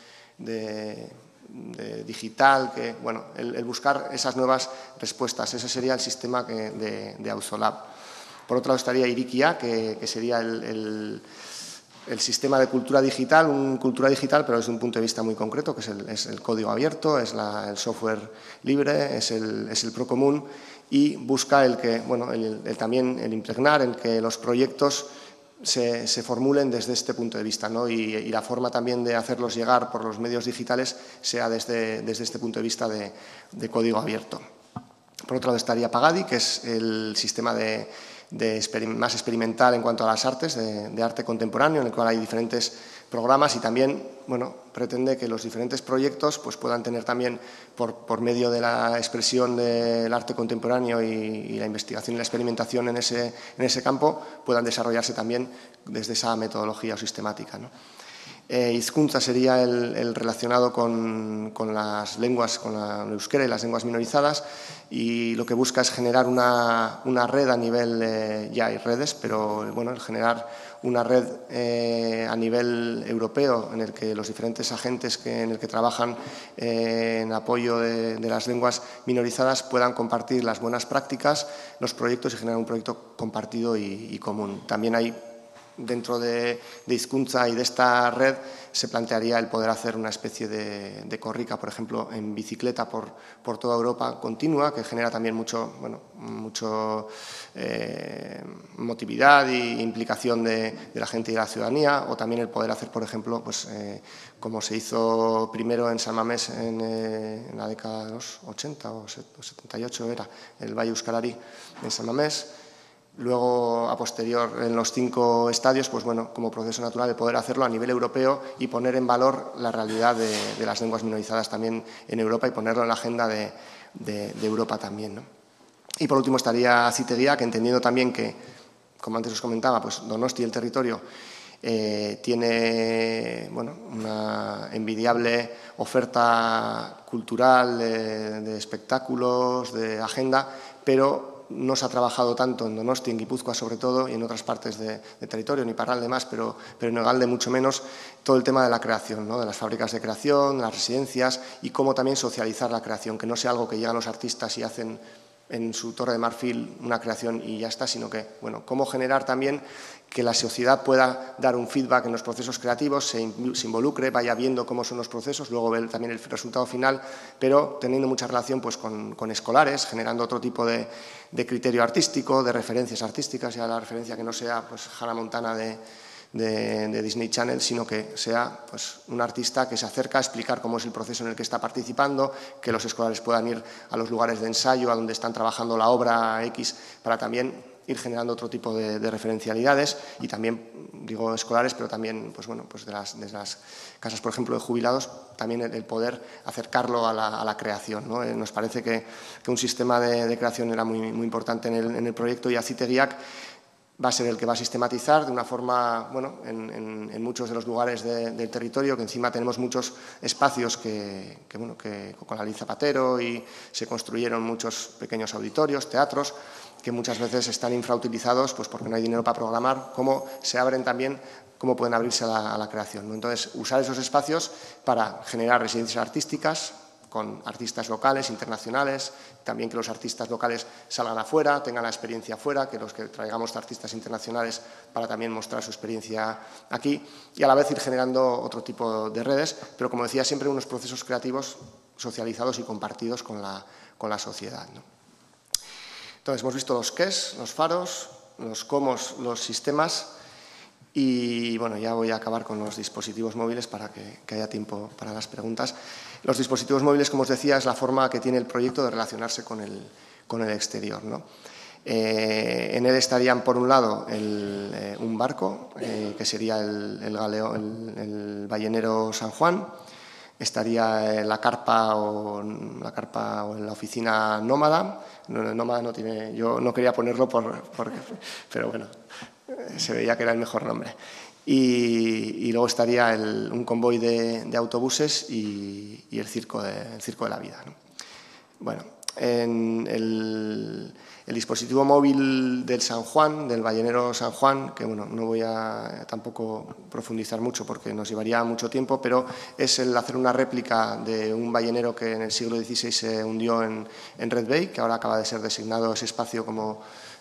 de digital, el buscar esas nuevas respuestas? Ese sería el sistema de Auzolab. Por otro lado estaría Irikia, que sería el sistema de cultura digital, pero desde un punto de vista muy concreto, que es el código abierto, es el software libre, es el Procomún, y busca también el impregnar, en que los proyectos se formulen desde este punto de vista, ¿no? Y la forma también de hacerlos llegar por los medios digitales sea desde este punto de vista de código abierto. Por otro lado estaría Pagadi, que es el sistema más experimental en cuanto a las artes, de arte contemporáneo, en el cual hay diferentes programas, y también pretende que los diferentes proyectos puedan tener también, por medio de la expresión del arte contemporáneo y la investigación y la experimentación en ese campo, puedan desarrollarse también desde esa metodología o sistemática, ¿no? Hizkuntza sería el relacionado con las lenguas, con el euskera y las lenguas minorizadas, y lo que busca es generar una red a nivel, ya hay redes, pero el generar una red a nivel europeo, en el que los diferentes agentes en el que trabajan en apoyo de las lenguas minorizadas puedan compartir las buenas prácticas, los proyectos, y generar un proyecto compartido y común. También hay, dentro de Hizkuntza y de esta red, se plantearía el poder hacer una especie de corrika, por ejemplo, en bicicleta por toda Europa continua, que genera también mucho motividad e implicación de la gente y de la ciudadanía, o también el poder hacer, por ejemplo, como se hizo primero en San Mamés en la década de los 80 o 78, era el Valle Euskarari en San Mamés. Luego, a posterior, en los 5 estadios, como proceso natural, el poder hacerlo a nivel europeo y poner en valor la realidad de las lenguas minorizadas también en Europa, y ponerlo en la agenda de Europa también, ¿no? Y por último estaría Citeguía, que, entendiendo también que, como antes os comentaba, Donosti, el territorio, tiene una envidiable oferta cultural, de espectáculos, de agenda, pero no se ha trabajado tanto en Donosti, en Guipúzcoa sobre todo, y en otras partes de territorio, en Iparralde más, pero en Egalde mucho menos, todo el tema de la creación, ¿no? De las fábricas de creación, las residencias, y cómo también socializar la creación, que no sea algo que llegan los artistas y hacen en su Torre de Marfil una creación y ya está, sino que, cómo generar también que la sociedad pueda dar un feedback en los procesos creativos, se involucre, vaya viendo cómo son los procesos, luego ver también el resultado final, pero teniendo mucha relación con escolares, generando otro tipo de criterio artístico, de referencias artísticas, ya la referencia que no sea Hannah Montana de Disney Channel, sino que sea un artista que se acerca a explicar cómo es el proceso en el que está participando, que los escolares puedan ir a los lugares de ensayo, a donde están trabajando la obra X, para también ir generando otro tipo de referencialidades, y también, digo escolares, pero también desde las casas, por ejemplo, de jubilados, también el poder acercarlo a la creación, ¿no? Nos parece que un sistema de creación era muy importante en el proyecto, y Azitegiak va a ser el que va a sistematizar de una forma, en muchos de los lugares del territorio, que encima tenemos muchos espacios que con la Ley Zapatero, y se construyeron muchos pequeños auditorios, teatros, que muchas veces están infrautilizados pues porque no hay dinero para programar, cómo se abren también, cómo pueden abrirse a la creación, ¿no? Entonces, usar esos espacios para generar residencias artísticas con artistas locales, internacionales, también que los artistas locales salgan afuera, tengan la experiencia afuera, que los que traigamos artistas internacionales para también mostrar su experiencia aquí y a la vez ir generando otro tipo de redes, pero como decía, siempre unos procesos creativos socializados y compartidos con la sociedad, ¿no? Entonces, hemos visto los qués, los faros, los cómo, los sistemas y, bueno, ya voy a acabar con los dispositivos móviles para que haya tiempo para las preguntas. Los dispositivos móviles, como os decía, es la forma que tiene el proyecto de relacionarse con el exterior, ¿no? En él estarían, por un lado, un barco, que sería el ballenero San Juan. Estaría la carpa o la oficina nómada. Nómada no tiene, yo no quería ponerlo pero bueno, se veía que era el mejor nombre. Y luego estaría un convoy de autobuses y el circo de la vida, ¿no? Bueno, en el dispositivo móvil del San Juan, del ballenero San Juan, que bueno, no voy a tampoco profundizar mucho porque nos llevaría mucho tiempo, pero es el hacer una réplica de un ballenero que en el siglo XVI se hundió en Red Bay, que ahora acaba de ser designado ese espacio como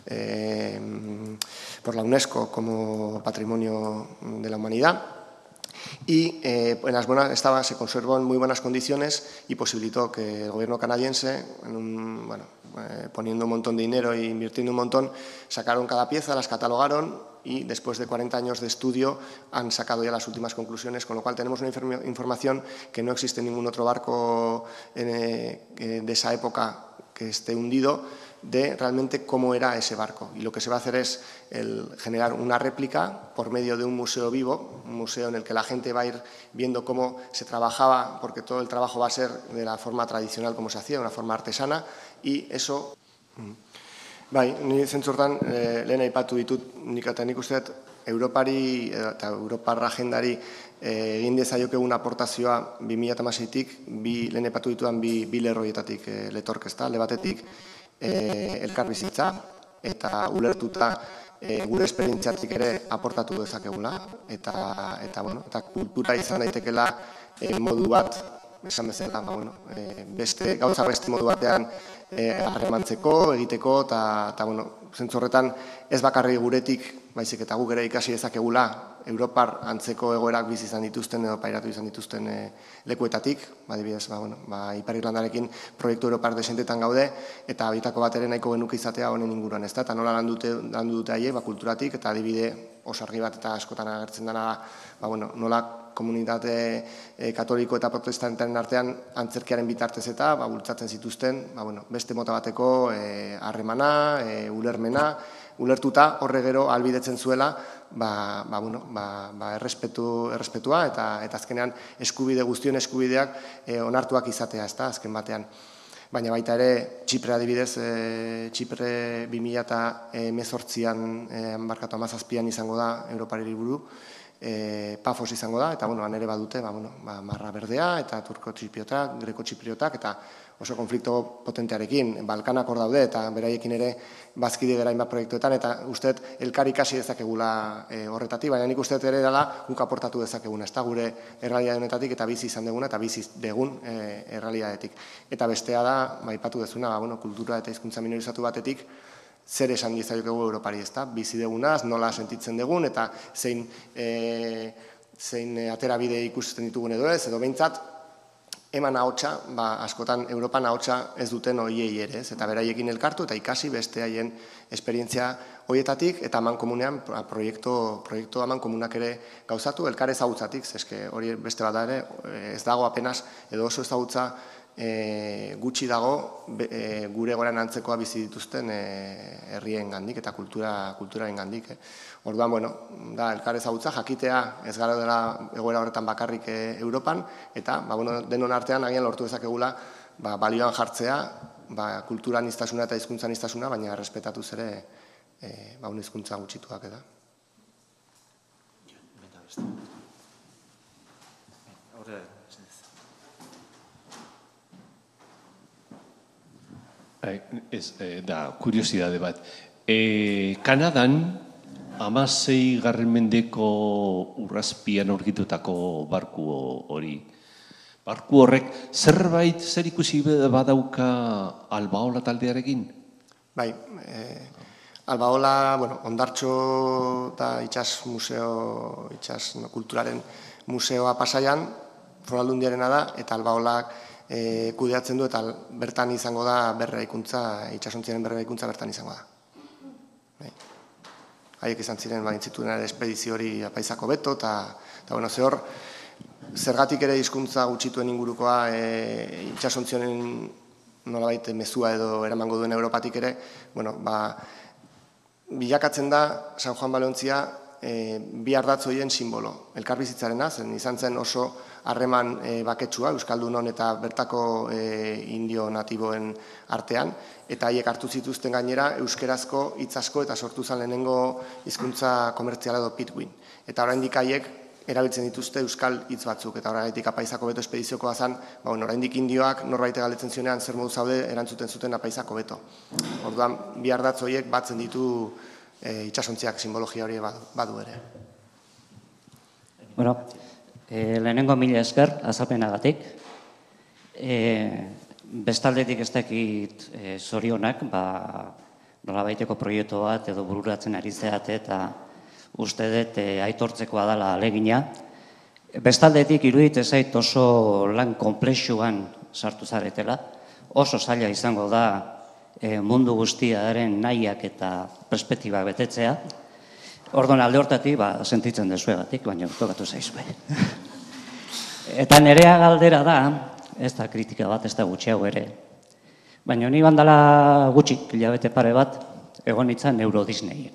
por la UNESCO como Patrimonio de la Humanidad. Y se conservó en muy buenas condiciones y posibilitó que el gobierno canadiense, poniendo un montón de dinero e invirtiendo un montón, sacaron cada pieza, las catalogaron y después de 40 años de estudio han sacado ya las últimas conclusiones, con lo cual tenemos una información que no existe en ningún otro barco de esa época que esté hundido, de realmente cómo era ese barco. Y lo que se va a hacer es generar una réplica por medio de un museo vivo, un museo en el que la gente va a ir viendo cómo se trabajaba, porque todo el trabajo va a ser de la forma tradicional como se hacía, de una forma artesana, y eso... Bai, ni zentzu hortan, lehen aipatu ditut, nik uste dut, Europari eta Europar agendari egin dezaiokegun aportazioa 2016-tik, lehen aipatu ditudan bi lerroietatik letork, ezta, alde batetik, elkarbizitza eta ulertuta gure esperientziatik ere aportatu dezakegula eta kultura izan daitekela modu bat, esan bezala, beste modu batean harremantzeko, egiteko eta zentzu horretan ez bakarri guretik, baizik eta guk ere ikasi dezakegula Europar antzeko egoerak bizi izan dituzten edo pairatu izan dituzten lekuetatik, adibidez, Ipar Irlandarekin proiektu Europar desentetan gaude eta horietako bat ere nahiko genuke izatea honen inguruan, ezta? Eta nola landu dute haiek kulturatik eta adibide osargi bat eta askotan agertzen dena da, nola komunitate katoliko eta protestantaren artean antzerkiaren bitartez eta bultzatzen zituzten beste mota bateko harremana, ulermena, ulertuta horre gero ahalbidetzen zuela errespetua eta azkenean eskubide guztion eskubideak onartuak izatea, ezta, azken batean. Baina baita ere, Txipre adibidez, Txipre 2018an, barkatu 17an izango da Europar hiriburu, Pafos izango da, eta han ere badute marra berdea eta turko txipriotak, greko txipriotak, eta oso konflikto potentearekin, Balkanak hor daude, eta beraiekin ere bazkide gara hainbat proiektuetan, eta usteet elkar ikasi dezakegula horretatik, baina nik usteet ere dela guk aportatu dezakeguna, ez da gure errealitate honetatik eta bizi izan deguna, eta bizi degun errealitatetik. Eta bestea da, aipatu dezuna, kultura eta hizkuntza minorizatu batetik, zer esan diezaiokegu Europari, ezta? Bizi degunaz, nola sentitzen degun, eta zein aterabide ikusten ditugun edo ez, edo behintzat, eman ahotsa, askotan Europan ahotsa ez duten horiei ere, eta beraiekin elkartu eta ikasi beste haien esperientzia horietatik, eta aman komunean, proiektu aman komunak ere gauzatu, elkar ezagutzatik, zeske hori beste bada ere, ez dago apenas, edo oso ezagutza gutxi dago gure goran antzekoa bizi dituzten herrien gandik eta kulturaren gandik. Orduan, da, elkar ezagutza, jakitea ez gara dela egoera horretan bakarrik Europan, eta denon artean agian lortu dezakegula balioan jartzea kultura aniztasuna eta hizkuntza aniztasuna, baina errespetatuz ere hizkuntza gutxituak da.
Da, kuriosidade bat. Kanadan, 16. mendeko urrazpian aurkitutako barku hori. Barku horrek zerbait zer ikusi badauka Albaola taldearekin?
Bai, Albaola, Hondartxo eta itxas kulturaren museoa Pasaian, Foru Aldundiarena da, eta Albaolak kudeatzen du, eta bertan izango da berreraikuntza, itxasontziaren berreraikuntza bertan izango da. Haiek izan ziren, intzituen espedizio hori apaizako beto, eta zehor, zergatik ere hizkuntza gutxituen ingurukoa itxasontzionen nolabait mezua edo eramango duen Europatik ere, bilakatzen da San Juan Balontzia bi ardatz horien simbolo. Elkarbizitzarena, zen izan zen oso harreman baketsua, Euskaldunon eta bertako indio natiboen artean, eta haiek hartu zituzten gainera euskerazko hitz asko eta sortu zen lehenengo hizkuntza komertziala edo pitguin. Eta oraindik haiek erabiltzen dituzte euskal hitz batzuk, eta horregatik apaizako beto espediziokoa zen, oraindik indioak norbait galdetzen zionean zer modu zaude erantzuten zuten apaizako beto. Orduan, bi ardatz horiek batzen ditu itxasontziak simbologia hori badu ere.
Bueno, lehenengo mila esker azalpenagatik. Bestaldetik ez dakit zorionak, nolabaiteko proiektu bat edo bururatzen ari zeate eta uste dut aitortzekoa dela alegina. Bestaldetik iruditzen zait oso lan konplexuan sartu zaretela. Oso zaila izango da mundu guztiaren nahiak eta perspektibak betetzea. Orduan alde hortatik, sentitzen dezuegatik, baina tokatu zaizue. Eta nerea galdera da, ez da kritika bat, ez da gutxiago ere. Baina ni bandala gutxik, hilabete pare bat, egon nintzen Euro Disneyen.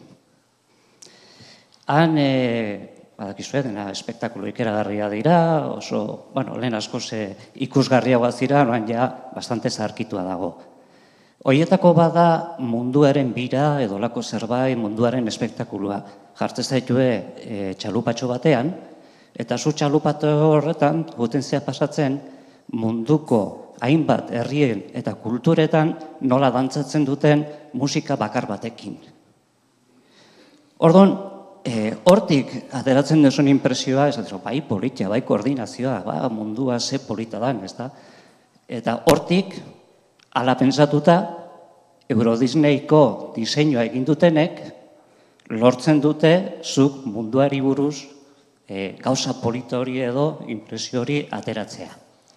Han, badakizue, dena espektakulo ikeragarria dira, oso, lehen askoz ikusgarriagoa zira, noan ja, bastante zaharkitua dago. Hoietako bada munduaren bira, edolako zerbait, munduaren espektakulua. Jartzen zaitue txalupatxo batean, eta zu txalupatxo horretan, guten zea pasatzen, munduko hainbat herrien eta kulturetan nola dantzatzen duten musika bakar batekin. Orduan, hortik ateratzen duzun impresioa, ez dut, bai politia, bai koordinazioa, mundua ze polita dan, ez da? Eta hortik, ala pentsatuta, Euro Disneyko diseinua egin dutenek, lortzen dute zuk munduari buruz gauza polita hori edo impresio hori ateratzea.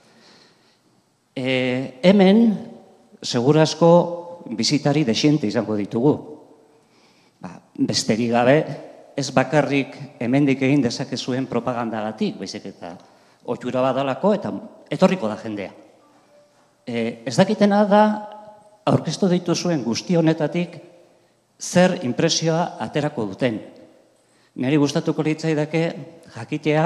Hemen, segurazko bizitari desiente izango ditugu. Besterik gabe, ez bakarrik hemendik egin dezakezuen propagandagatik, baizik eta ohitura badalako eta etorriko da jendea. Ez dakitena da, aurkeztu dituzuen guzti honetatik, zer impresioa aterako duten. Niri gustatuko litzaidake jakitea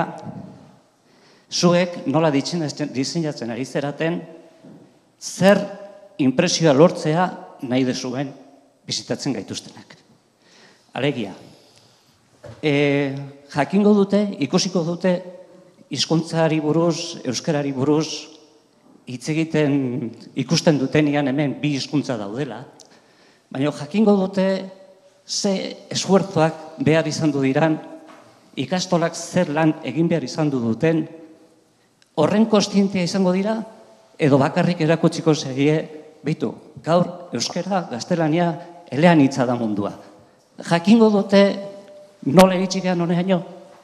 zuek nola diseinatzen ari zeraten zer impresioa lortzea nahi dezuen bizitatzen gaituztenak. Alegia, jakingo dute, ikusiko dute hizkuntzari buruz, euskarari buruz hitz egiten ikusten dutenian hemen bi hizkuntza daudela, baina jakingo dute ze esfuerzoak behar izan du diran, ikastolak zer lan egin behar izan du duten, horren kostientia izango dira, edo bakarrik erakutsiko zegie, bitu, gaur euskara, gaztelania, elean hitza da mundua. Jakingo dute nola iritsikean honeaino?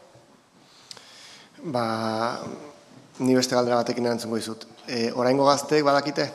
Ni beste galdera batekin erantzungo dizut. Oraingo gazteek badakite?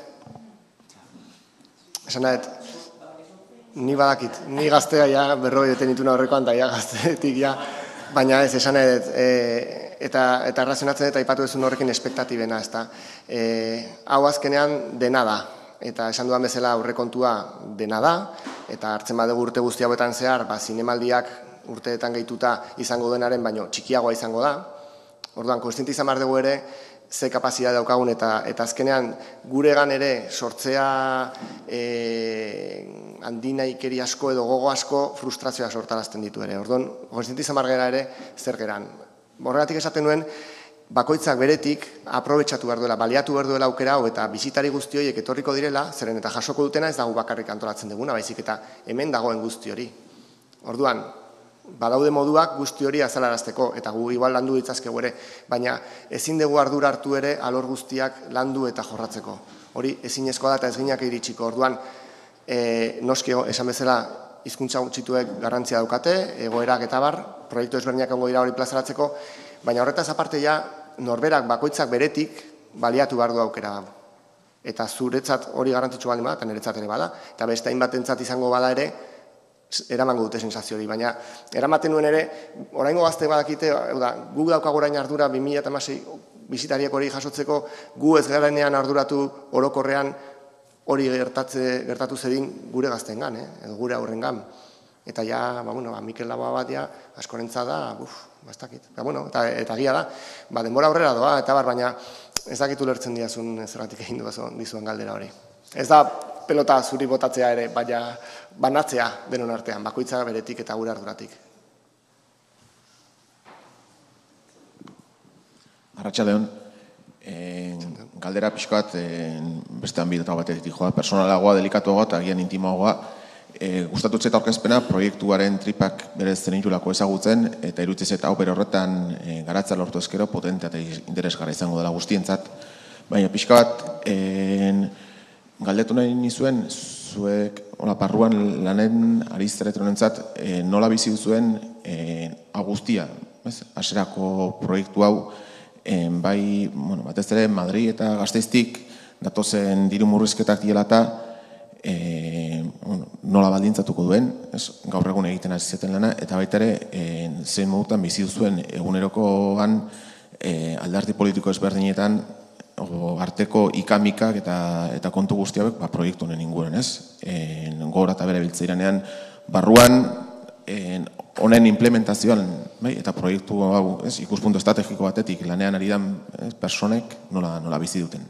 Esan nahet, ni badakit, ni gaztea ja berroi detenituna horrekoan, da ja gazteetik ja, baina ez, esan nahet, eta errazionatzen eta aipatu duzun horrekin espektatibena, ez da. Hau azkenean dena da, eta esan dudan bezala aurrekontua dena da, eta hartzen badugu urte guzti hauetan zehar, zinemaldiak urteetan gehituta izango denaren, baino txikiagoa izango da. Orduan, konstiente izan behar dugu ere, ze kapazitatea daukagun, eta azkenean guregan ere sortzea handinaikeri asko edo gogo asko frustrazioa sortarazten ditu ere. Orduan, konstiente izan behar gara ere, zer geran. Horregatik esaten nuen, bakoitzak beretik aprobetxatu behar duela, baliatu behar duela aukera hau eta bisitari guzti horiek etorriko direla, zeren eta jasoko dutena ez dago bakarrik antolatzen duguna, baizik eta hemen dagoen guzti hori. Orduan, badaude moduak guzti hori azalarazteko, eta gu igual landu ditzazkegu ere, baina ezin dugu ardura hartu ere alor guztiak landu eta jorratzeko. Hori ezinezkoa da eta ez ginak iritsiko. Orduan, noski esan bezala hizkuntza gutxituek garrantzia daukate, egoerak eta bar, proiektu ezberdinak ongo dira hori plazaratzeko, baina horretaz aparte ja, norberak bakoitzak beretik baliatu behar du aukera. Eta zuretzat hori garrantzitsu baldin bada, eta niretzat ere bada, eta beste hainbatentzat izango bada ere, eramango dute sensazio hori, baina eramaten nuen ere, oraingo gazte badakite, gu daukagu orain ardura 2016 bisitariek hori jasotzeko, gu ez garenean arduratu orokorrean hori gertatu zedin gure gazteengan, edo gure aurrengan. Eta ja, Mikel Laboa bat ja, askorentza da, ez dakit. Eta gia da, denbora aurrera doa, eta baina ez dakitu lertzen diazun zergatik egin dizuen galdera hori. Ez da pelota zuri botatzea ere, baina banatzea denon artean, bakoitza beretik eta gure arduratik.
Arratsaldeon, galdera pixko bat beste anbidota batetik joa, personalagoa, delikatuagoa eta agian intimoagoa. Gustatutze eta aurkezpena proiektuaren tripak berez zenitulako ezagutzen eta iruditzen eta opera horretan garatza lortu ezkero potentea eta interesgarra izango dela guztientzat. Baina pixka bat galdetu nahi nizuen, zuek parruan lanen ari zareten honentzat nola bizi duzuen guztia, hasierako proiektu hau, bai, batez ere Madrid eta Gasteiztik datozen diru murrizketak diela eta nola baldintzatuko duen, gaur egun egiten hasi zeten lana, eta baita ere zein modutan bizi duzuen egunerokoan alderdi politiko ezberdinetan arteko ikamikak eta kontu guztiak proiektu honen inguruan, ez? Gora eta bere biltzeirenean barruan honen implementazioan eta proiektu hau ikuspuntu estrategiko batetik lanean ari dan personek nola bizi duten.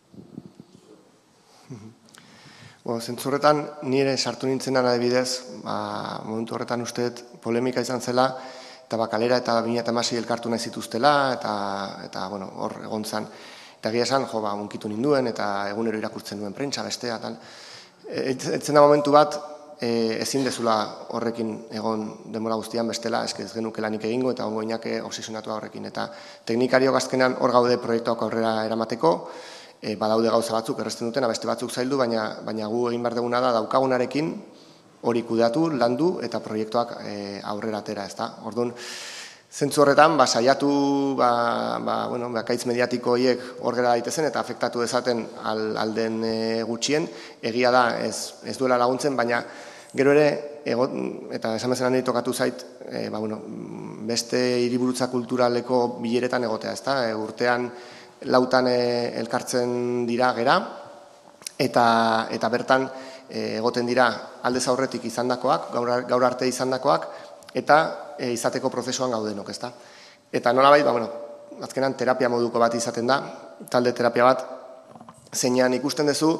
Zentzurretan nire sartu nintzenan adibidez, momentu horretan usteet polemika izan zela, eta Kalera eta 2016 elkartu nahi zituztela, eta hor egon zen. Eta gira esan, unkitu ninduen, eta egunero irakurtzen duen prentsa, bestea. Etzen da momentu bat, ezin dezula horrekin egon denbora guztian bestela, ez genuke lanik egingo, eta ongo inake obsesionatua horrekin. Eta teknikariok azkenean hor gaude proiektuak aurrera eramateko, badaude gauza batzuk erresten duten, beste batzuk zaildu, baina gu egin behar duguna da daukagunarekin hori kudeatu, landu eta proiektuak aurrera atera, ez da. Orduan, zentzu horretan, saiatu kaitz mediatiko horiek hor gera daitezen eta afektatu dezaten alden gutxien, egia da ez duela laguntzen, baina gero ere, eta esan bezala niri tokatu zait, beste hiriburutza kulturaleko bileretan egotea, ez da, urtean lautan elkartzen dira gera, eta bertan egoten dira aldez aurretik izandakoak, gaur arte izandakoak, eta izateko prozesuan gaudenok, ez da. Eta nolabait, azkenan terapia moduko bat izaten da, talde terapia bat, zeinean ikusten duzu,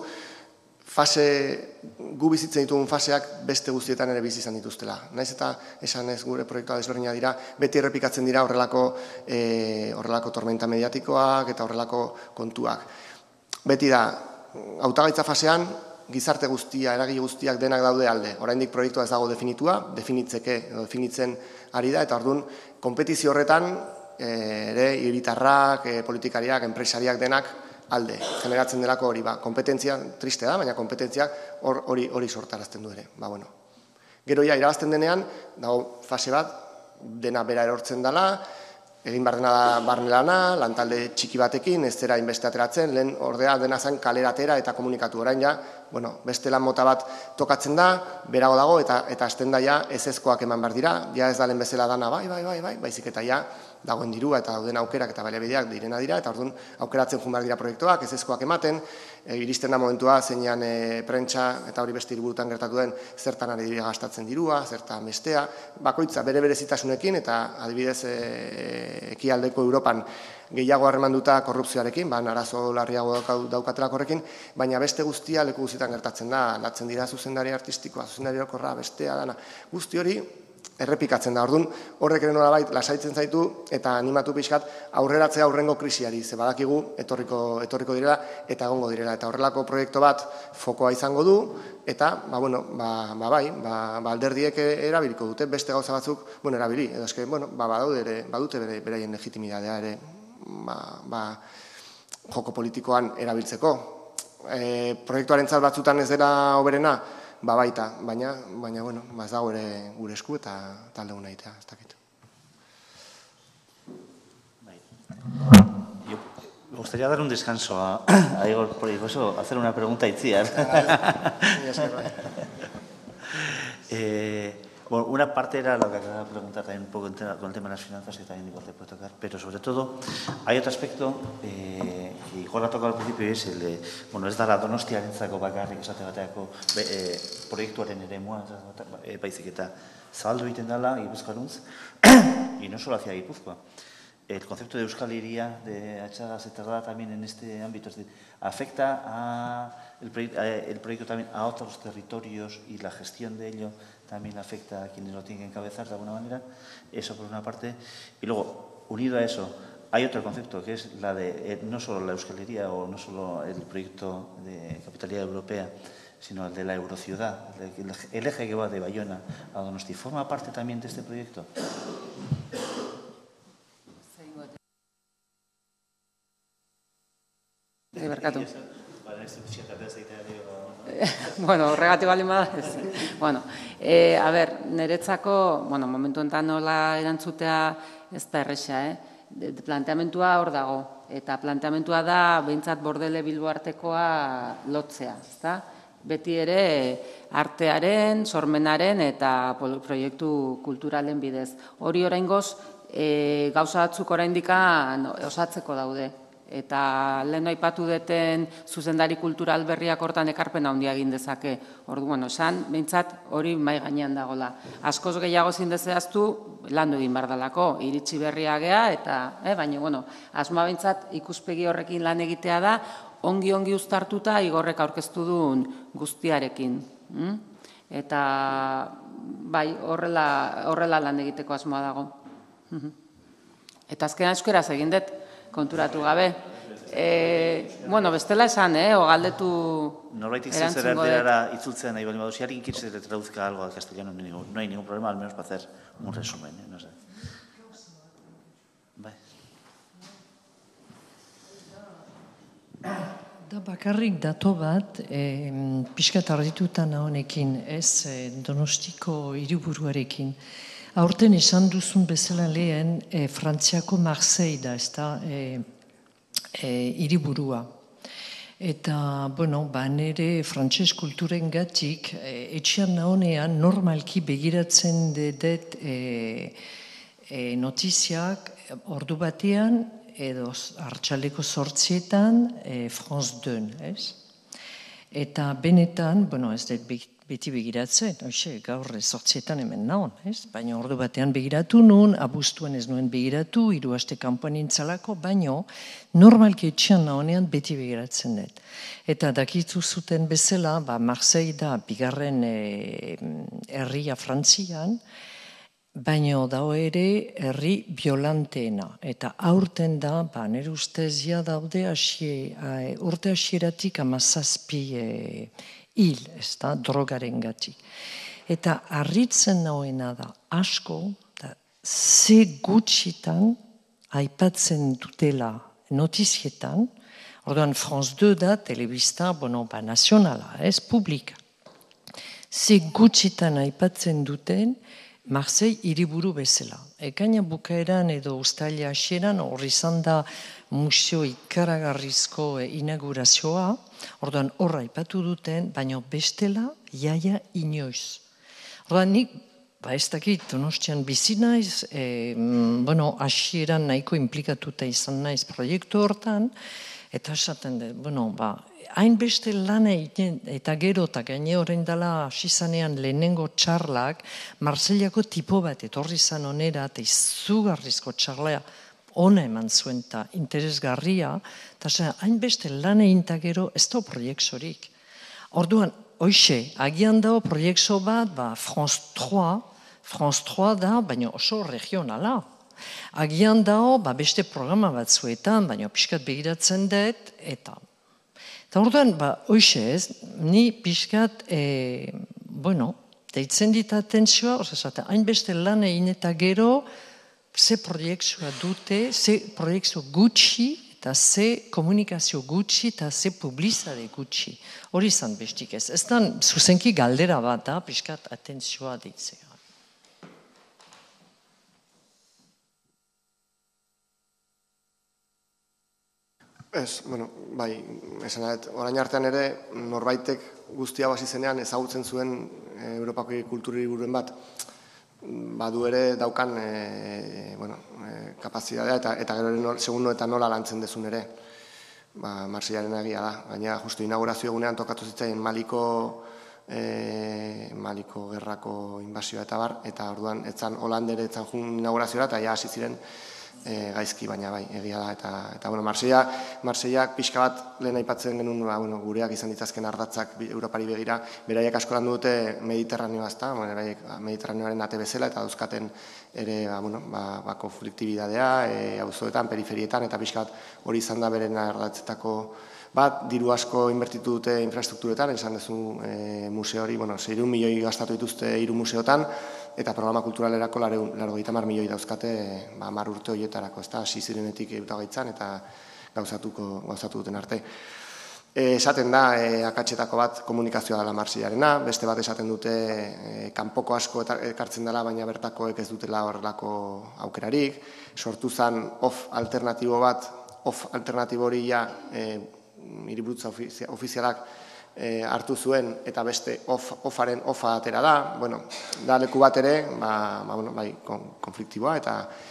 gu bizitzen ditugun faseak beste guztietan ere bizi izan dituztela. Naiz eta esan ez gure proiektua desberdina dira, beti errepikatzen dira horrelako tormenta mediatikoak eta horrelako kontuak. Beti da, hautagaitza fasean, gizarte guztia, eragile guztiak denak daude alde. Oraindik proiektua ez dago definitua, definitzen ari da, eta orduan, konpetizio horretan, ere, hiritarrak, politikariak, enpresariak denak alde. Generatzen delako hori, kompetentzia triste da, baina kompetentzia hori sortarazten du ere. Gero ja, irabazten denean, dago fase bat, dena bera erortzen dela, egin behar dena da barne lana, lantalde txiki batekin, ez zera inbeste ateratzen, lehen ordea dena zen kalera atera eta komunikatu. Orain ja, beste lan mota bat tokatzen da, berago dago, eta hasten da ja ezezkoak eman behar dira, ja ez da lehen bezala dana, baizik eta ja, dagoen dirua eta dauden aukerak eta baliabideak direna dira, eta orduan aukeratzen joan behar dira proiektuak, ezezkoak ematen, iristen da momentua zeinan prentsa eta hori beste hiriburutan gertatu den zertan ari dira gastatzen dirua, zertan bestea, bakoitza bere berezitasunekin eta adibidez ekialdeko Europan gehiago harremanduta korrupzioarekin, arazo larriago daukatelako horrekin, baina beste guztia leku guztietan gertatzen da, aldatzen dira zuzendari artistikoa, zuzendari orokorra, bestea dana, guzti hori errepikatzen da. Orduan, horrek ere nolabait lasaitzen zaitu eta animatu pixkat aurreratzea aurrengo krisiari, ze badakigu etorriko direla eta egongo direla. Eta horrelako proiektu bat fokoa izango du, eta, alderdiek erabiliko dute, beste gauza batzuk, erabili, edo eske, badute beraien legitimidadea ere, joko politikoan erabiltzeko. Proiektuarentzat batzutan ez dela hoberena, baita, baina, ez dago ere gure esku eta talde guna egitea, ez dakit.
Me gustaría dar un descanso a Igor, por eso hacer una pregunta a Itziar. Bueno, una parte era lo que acababa de preguntar también un poco con el tema de las finanzas, que también Igor te puede tocar, pero sobre todo hay otro aspecto que Igor ha tocado al principio y es el de, ez dara Donostiarentzako bakarrik esate bateako proiektuaren eremua, baizik eta zabaldu egiten dela Gipuzkoaruntz, y no solo hacia Gipuzkoa. El concepto de Euskal Hiria, de Achaga, se traslada también en este ámbito, es decir, afecta el proyecto también a otros territorios y la gestión de ello también afecta a quienes lo tienen que encabezar de alguna manera, eso por una parte. Y luego, unido a eso, hay otro concepto que es la de no solo la Euskal Hiria o no solo el proyecto de capitalidad europea, sino el de la eurociudad, el eje que va de Bayona a Donosti. ¿Forma parte también de este proyecto?
Barkatu. Bueno, horregatik bali bada ez. Bueno, a ber, niretzako, momentu enten nola erantzutea ez da erresa, planteamentua hor dago, eta planteamentua da behintzat Bordele Bilbo artekoa lotzea, ezta? Beti ere artearen, sormenaren eta proiektu kulturalen bidez. Hori oraingoz gauza batzuk oraindik osatzeko daude. Eta lehen aipatu duten zuzendari kultural berriak hortan ekarpen handia egin dezake. Orduan, esan, behintzat hori mai gainean dagoela. Askoz gehiago zindezehaztu, landu egin behar dalako, iritsi berria gea, eta, baina, asmoa behintzat ikuspegi horrekin lan egitea da, ongi uztartuta Igorrek aurkeztu duen guztiarekin. Eta, bai, horrela lan egiteko asmoa dago. Eta azkenan euskeraz egin dut, konturatu gabe. Bestela esan, o galdetu
norbaitik zezera erderara itzultzen nahi bali badu, si alguien quiere se le traduzca algo al castellano, no hay ningún problema, al menos para hacer un resumen, no sé.
Da bakarrik dato bat, pixkat arditutan honekin, ez Donostiko hiriburuarekin. Aurten esan duzun bezala lehen, Frantziako Marseille da, ez da, hiriburua. Eta, nire frantses kulturen gatik, etxean nahonean normalki begiratzen dut notiziak ordu batean, edo hartxaleko 8 France 2, ez? Eta benetan, ez dut beti begiratzen, gaur 8 hemen nahon, ez? Baina ordu batean begiratu nuen, abuztuan ez nuen begiratu, 3 aste kanpoan nintzalako, baina normalki etxean nahonean beti begiratzen dut. Eta dakitu zuten bezala, Marseille da bigarren herria Frantzian, baina dago ere herri violanteena. Eta aurten da, nire ustezia daude urte hasieratik 17 hil, ez da, drogaren gatik. Eta harritzen nahoena da asko, ze gutxitan aipatzen dutela notizietan, orduan France 2 da, telebista, nazionala, ez, publika. Ze gutxitan aipatzen duten Marseille hiriburu bezala. Ekaina bukaeran edo uztaila hasieran hor izan da museo ikaragarrizko inaugurazioa, orduan horra aipatu duten, baina bestela jaia inoiz. Orduan nik, ez dakit, Donostian bizi naiz, hasieran nahiko implikatuta izan naiz proiektu hortan, eta esaten dut, hainbeste lan egiten, eta gero eta gaine horrein dela asizanean lehenengo txarlak, Marseillako tipo bat etorri zan onera, eta izugarrizko txarlea ona eman zuen eta interesgarria, eta hainbeste lan egin eta gero ez da proiekzorik. Orduan, hoxe, agian dago proiekzo bat, France 3, France 3 da, baina oso regionala. Agian dao, beste programa batzuetan, baina pixkat begiratzen dut, eta orduan, hoxe ez, ni pixkat, deitzen dit atentzioa, hainbeste lan egin eta gero, ze proiektzioa dute, ze proiektzio gutxi, eta ze komunikazio gutxi, eta ze publizade gutxi. Hori izan bestik ez. Ez da, zuzenki galdera bat da, pixkat atentzioa deitzea.
Ez, bai, esan dut, orain artean ere, norbaitek guztia hasi zenean ezagutzen zuen Europako kulturi buruen bat, badu ere daukan kapazitatea eta gero segun eta nola lantzen dezun ere, Marseillaren egia da. Gaina, justu inaugurazio egunean tokatu zitzaien Maliko gerrako inbasioa eta bar, eta orduan etzan Holandere etzan jun inaugurazioa eta ja hasi ziren gaizki, baina bai, egia da. Eta Marseillak pixka bat lehen aipatzen genuen gureak izan ditzazken ardatzak Europari begira, beraiek asko landu dute Mediterraneoa, ezta, Mediterraneoaren ate bezala eta dauzkaten ere konfliktibidadea, auzoetan, periferietan, eta pixka bat hori izan da beren ardatzetako bat, diru asko inbertitu dute infrastrukturetan, esan duzu museo hori, 600 milioi gastatu dituzte 3 museotan, eta programa kulturalerako 80 milioi dauzkate 10 urte horietarako, ez da, hasi zirenetik eutagaitzan eta gauzatu duten arte. Esaten da, akatsetako bat komunikazioa dela Marseillarena, beste bat esaten dute kanpoko asko ekartzen dela, baina bertakoek ez dutela horrelako aukerarik, sortu zen off alternatibo bat, off alternatibo hori ja hiriburutza ofizialak hartu zuen eta beste offaren offa atera da, da leku bat ere, konfliktiboa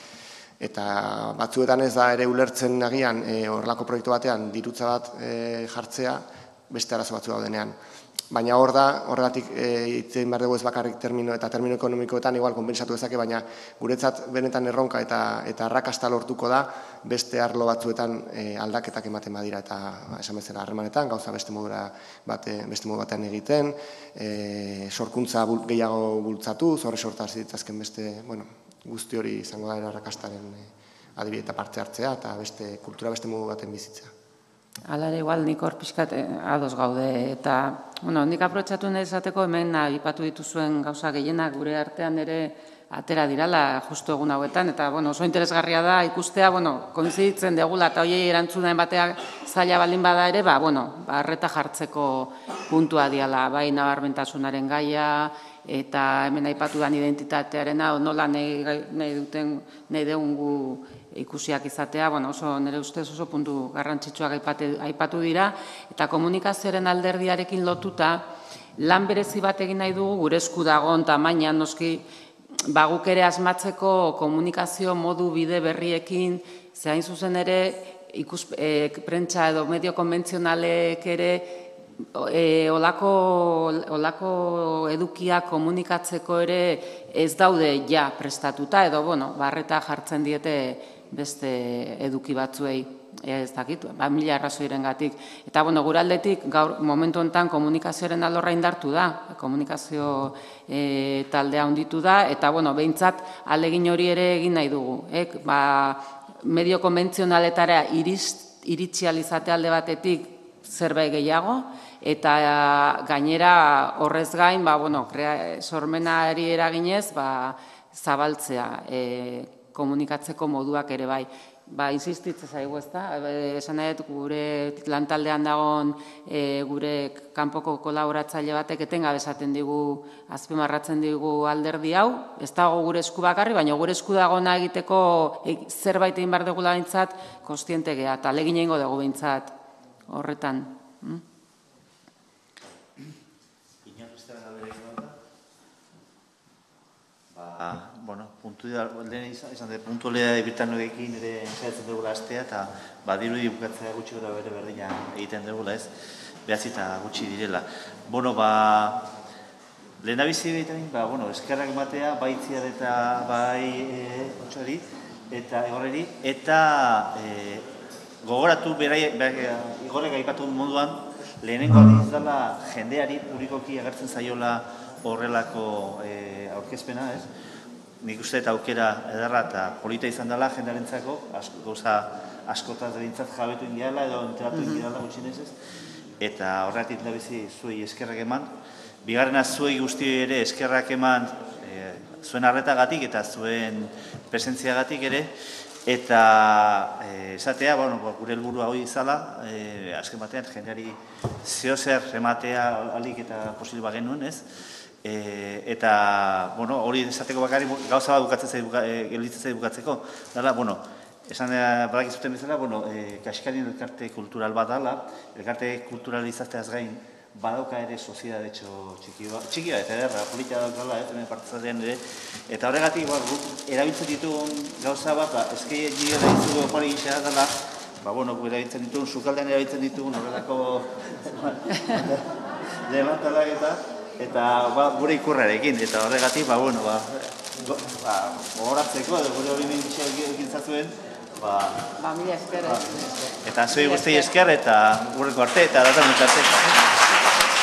eta batzuetan ez da ere ulertzen agian horrelako proiektu batean dirutza bat jartzea beste arazo batzu daudenean. Baina horregatik hitzein behar dugu ez bakarrik termino ekonomikoetan igual konpentsatu dezake, baina guretzat benetan erronka eta arrakasta lortuko da beste arlo batzuetan aldaketak ematen badira eta esan bezala harremanetan, gauza beste modu batean egiten, sorkuntza gehiago bultzatu, horre sortaz ditzazken beste, guzti hori izango da arrakastaren adibide eta parte hartzea eta kultura beste modu baten bizitzea.
Hala ere, igual, nik hor pixkat ados gaude, eta, nik aprotxatu nahi esateko hemen aipatu dituzuen gauza gehienak gure artean ere atera dirala justu egun hauetan, eta, oso interesgarria da ikustea, koinziditzen degula, eta hoiei erantzunen bateak zaila baldin bada ere, arreta jartzeko puntua diala, bai nabarmentasunaren gaia, eta hemen aipatu dan identitatearena, nola nahi deungu ikusiak izatea, nire ustez oso puntu garrantzitsuak aipatu dira, eta komunikazioaren alderdiarekin lotuta, lan berezi bat egin nahi dugu, gure esku dagoen tamainan, noski, guk ere asmatzeko komunikazio modu bide berriekin, zehain zuzen ere, prentsa edo medio konbentzionalek ere, olako edukia komunikatzeko ere ez daude ja prestatuta, edo, barreta jartzen diete beste eduki batzuei, ez dakit, mila arrazoirengatik. Eta, gure aldetik, gaur momentu honetan komunikazioaren alorra indartu da, komunikazio taldea handitu da, eta, behintzat, ahalegin hori ere egin nahi dugu. Medio konbentzionaletara iritsi alizate alde batetik zerbait gehiago, eta gainera horrez gain, sormenari eraginez, zabaltzea komunikatzeko moduak ere bai. Insistitze zaigu, ez da? Esan nahi dut gure lantaldean dagoen gure kanpoko kolaboratzaile batek etengabe esaten digu, azpimarratzen digu alderdi hau, ez dago gure esku bakarri, baina gure esku dagoena egiteko zerbait egin behar dugula behintzat, kontziente gea, eta ahalegin egingo dugu behintzat horretan.
Puntualea ebirtan nogekin ere ensaiatzen dugula astea, eta badirudi bukatzea gutxi gora bere berdina egiten dugula, ez? Behatzi eta gutxi direla. Lehenabizi egiten, eskerrak ematea, bai itziar eta bai otxari, eta egorreri, eta gogoratu, igorrek aipatu moduan, lehenengo aldiz dela jendeari publikoki agertzen zaiola horrelako aurkezpena, ez? Nik uste eta aukera ederra eta polita izan dela jendarentzako, gauza askotaz behintzat jabetu indiala edo enteratu indiala gutxinez ez. Eta horregatik da bizi zuei eskerrak eman. Bigarrena zuei guzti ere eskerrak eman zuen arretagatik eta zuen presentziagatik ere. Eta esatea, gure helburua hori izala, azken batean jendeari zeozer ematea alik eta posible bagenuen, ez? Eta hori esateko bakarri gauza bat gelditzen zait bukatzeko. Dala, esan badak izuten bezala, Kaxkarien elkarte kultural bat dala, elkarte kultural izateaz gain, badauka ere soziedade txiki bat, eta ederra, politia daukala, hemen partizatzean ere, eta horregatik, erabiltzen ditugun gauza bat, ezkei nire erabiltzen opari gisa dela, erabiltzen ditugun, sukaldean erabiltzen ditugun, horrelako levantalak eta gure ikurrarekin, eta horregatik, horatzeko, gure hori mintxea egintzazuen,
mila esker.
Eta zuei guzti esker, eta gurreko arte, eta datan arte.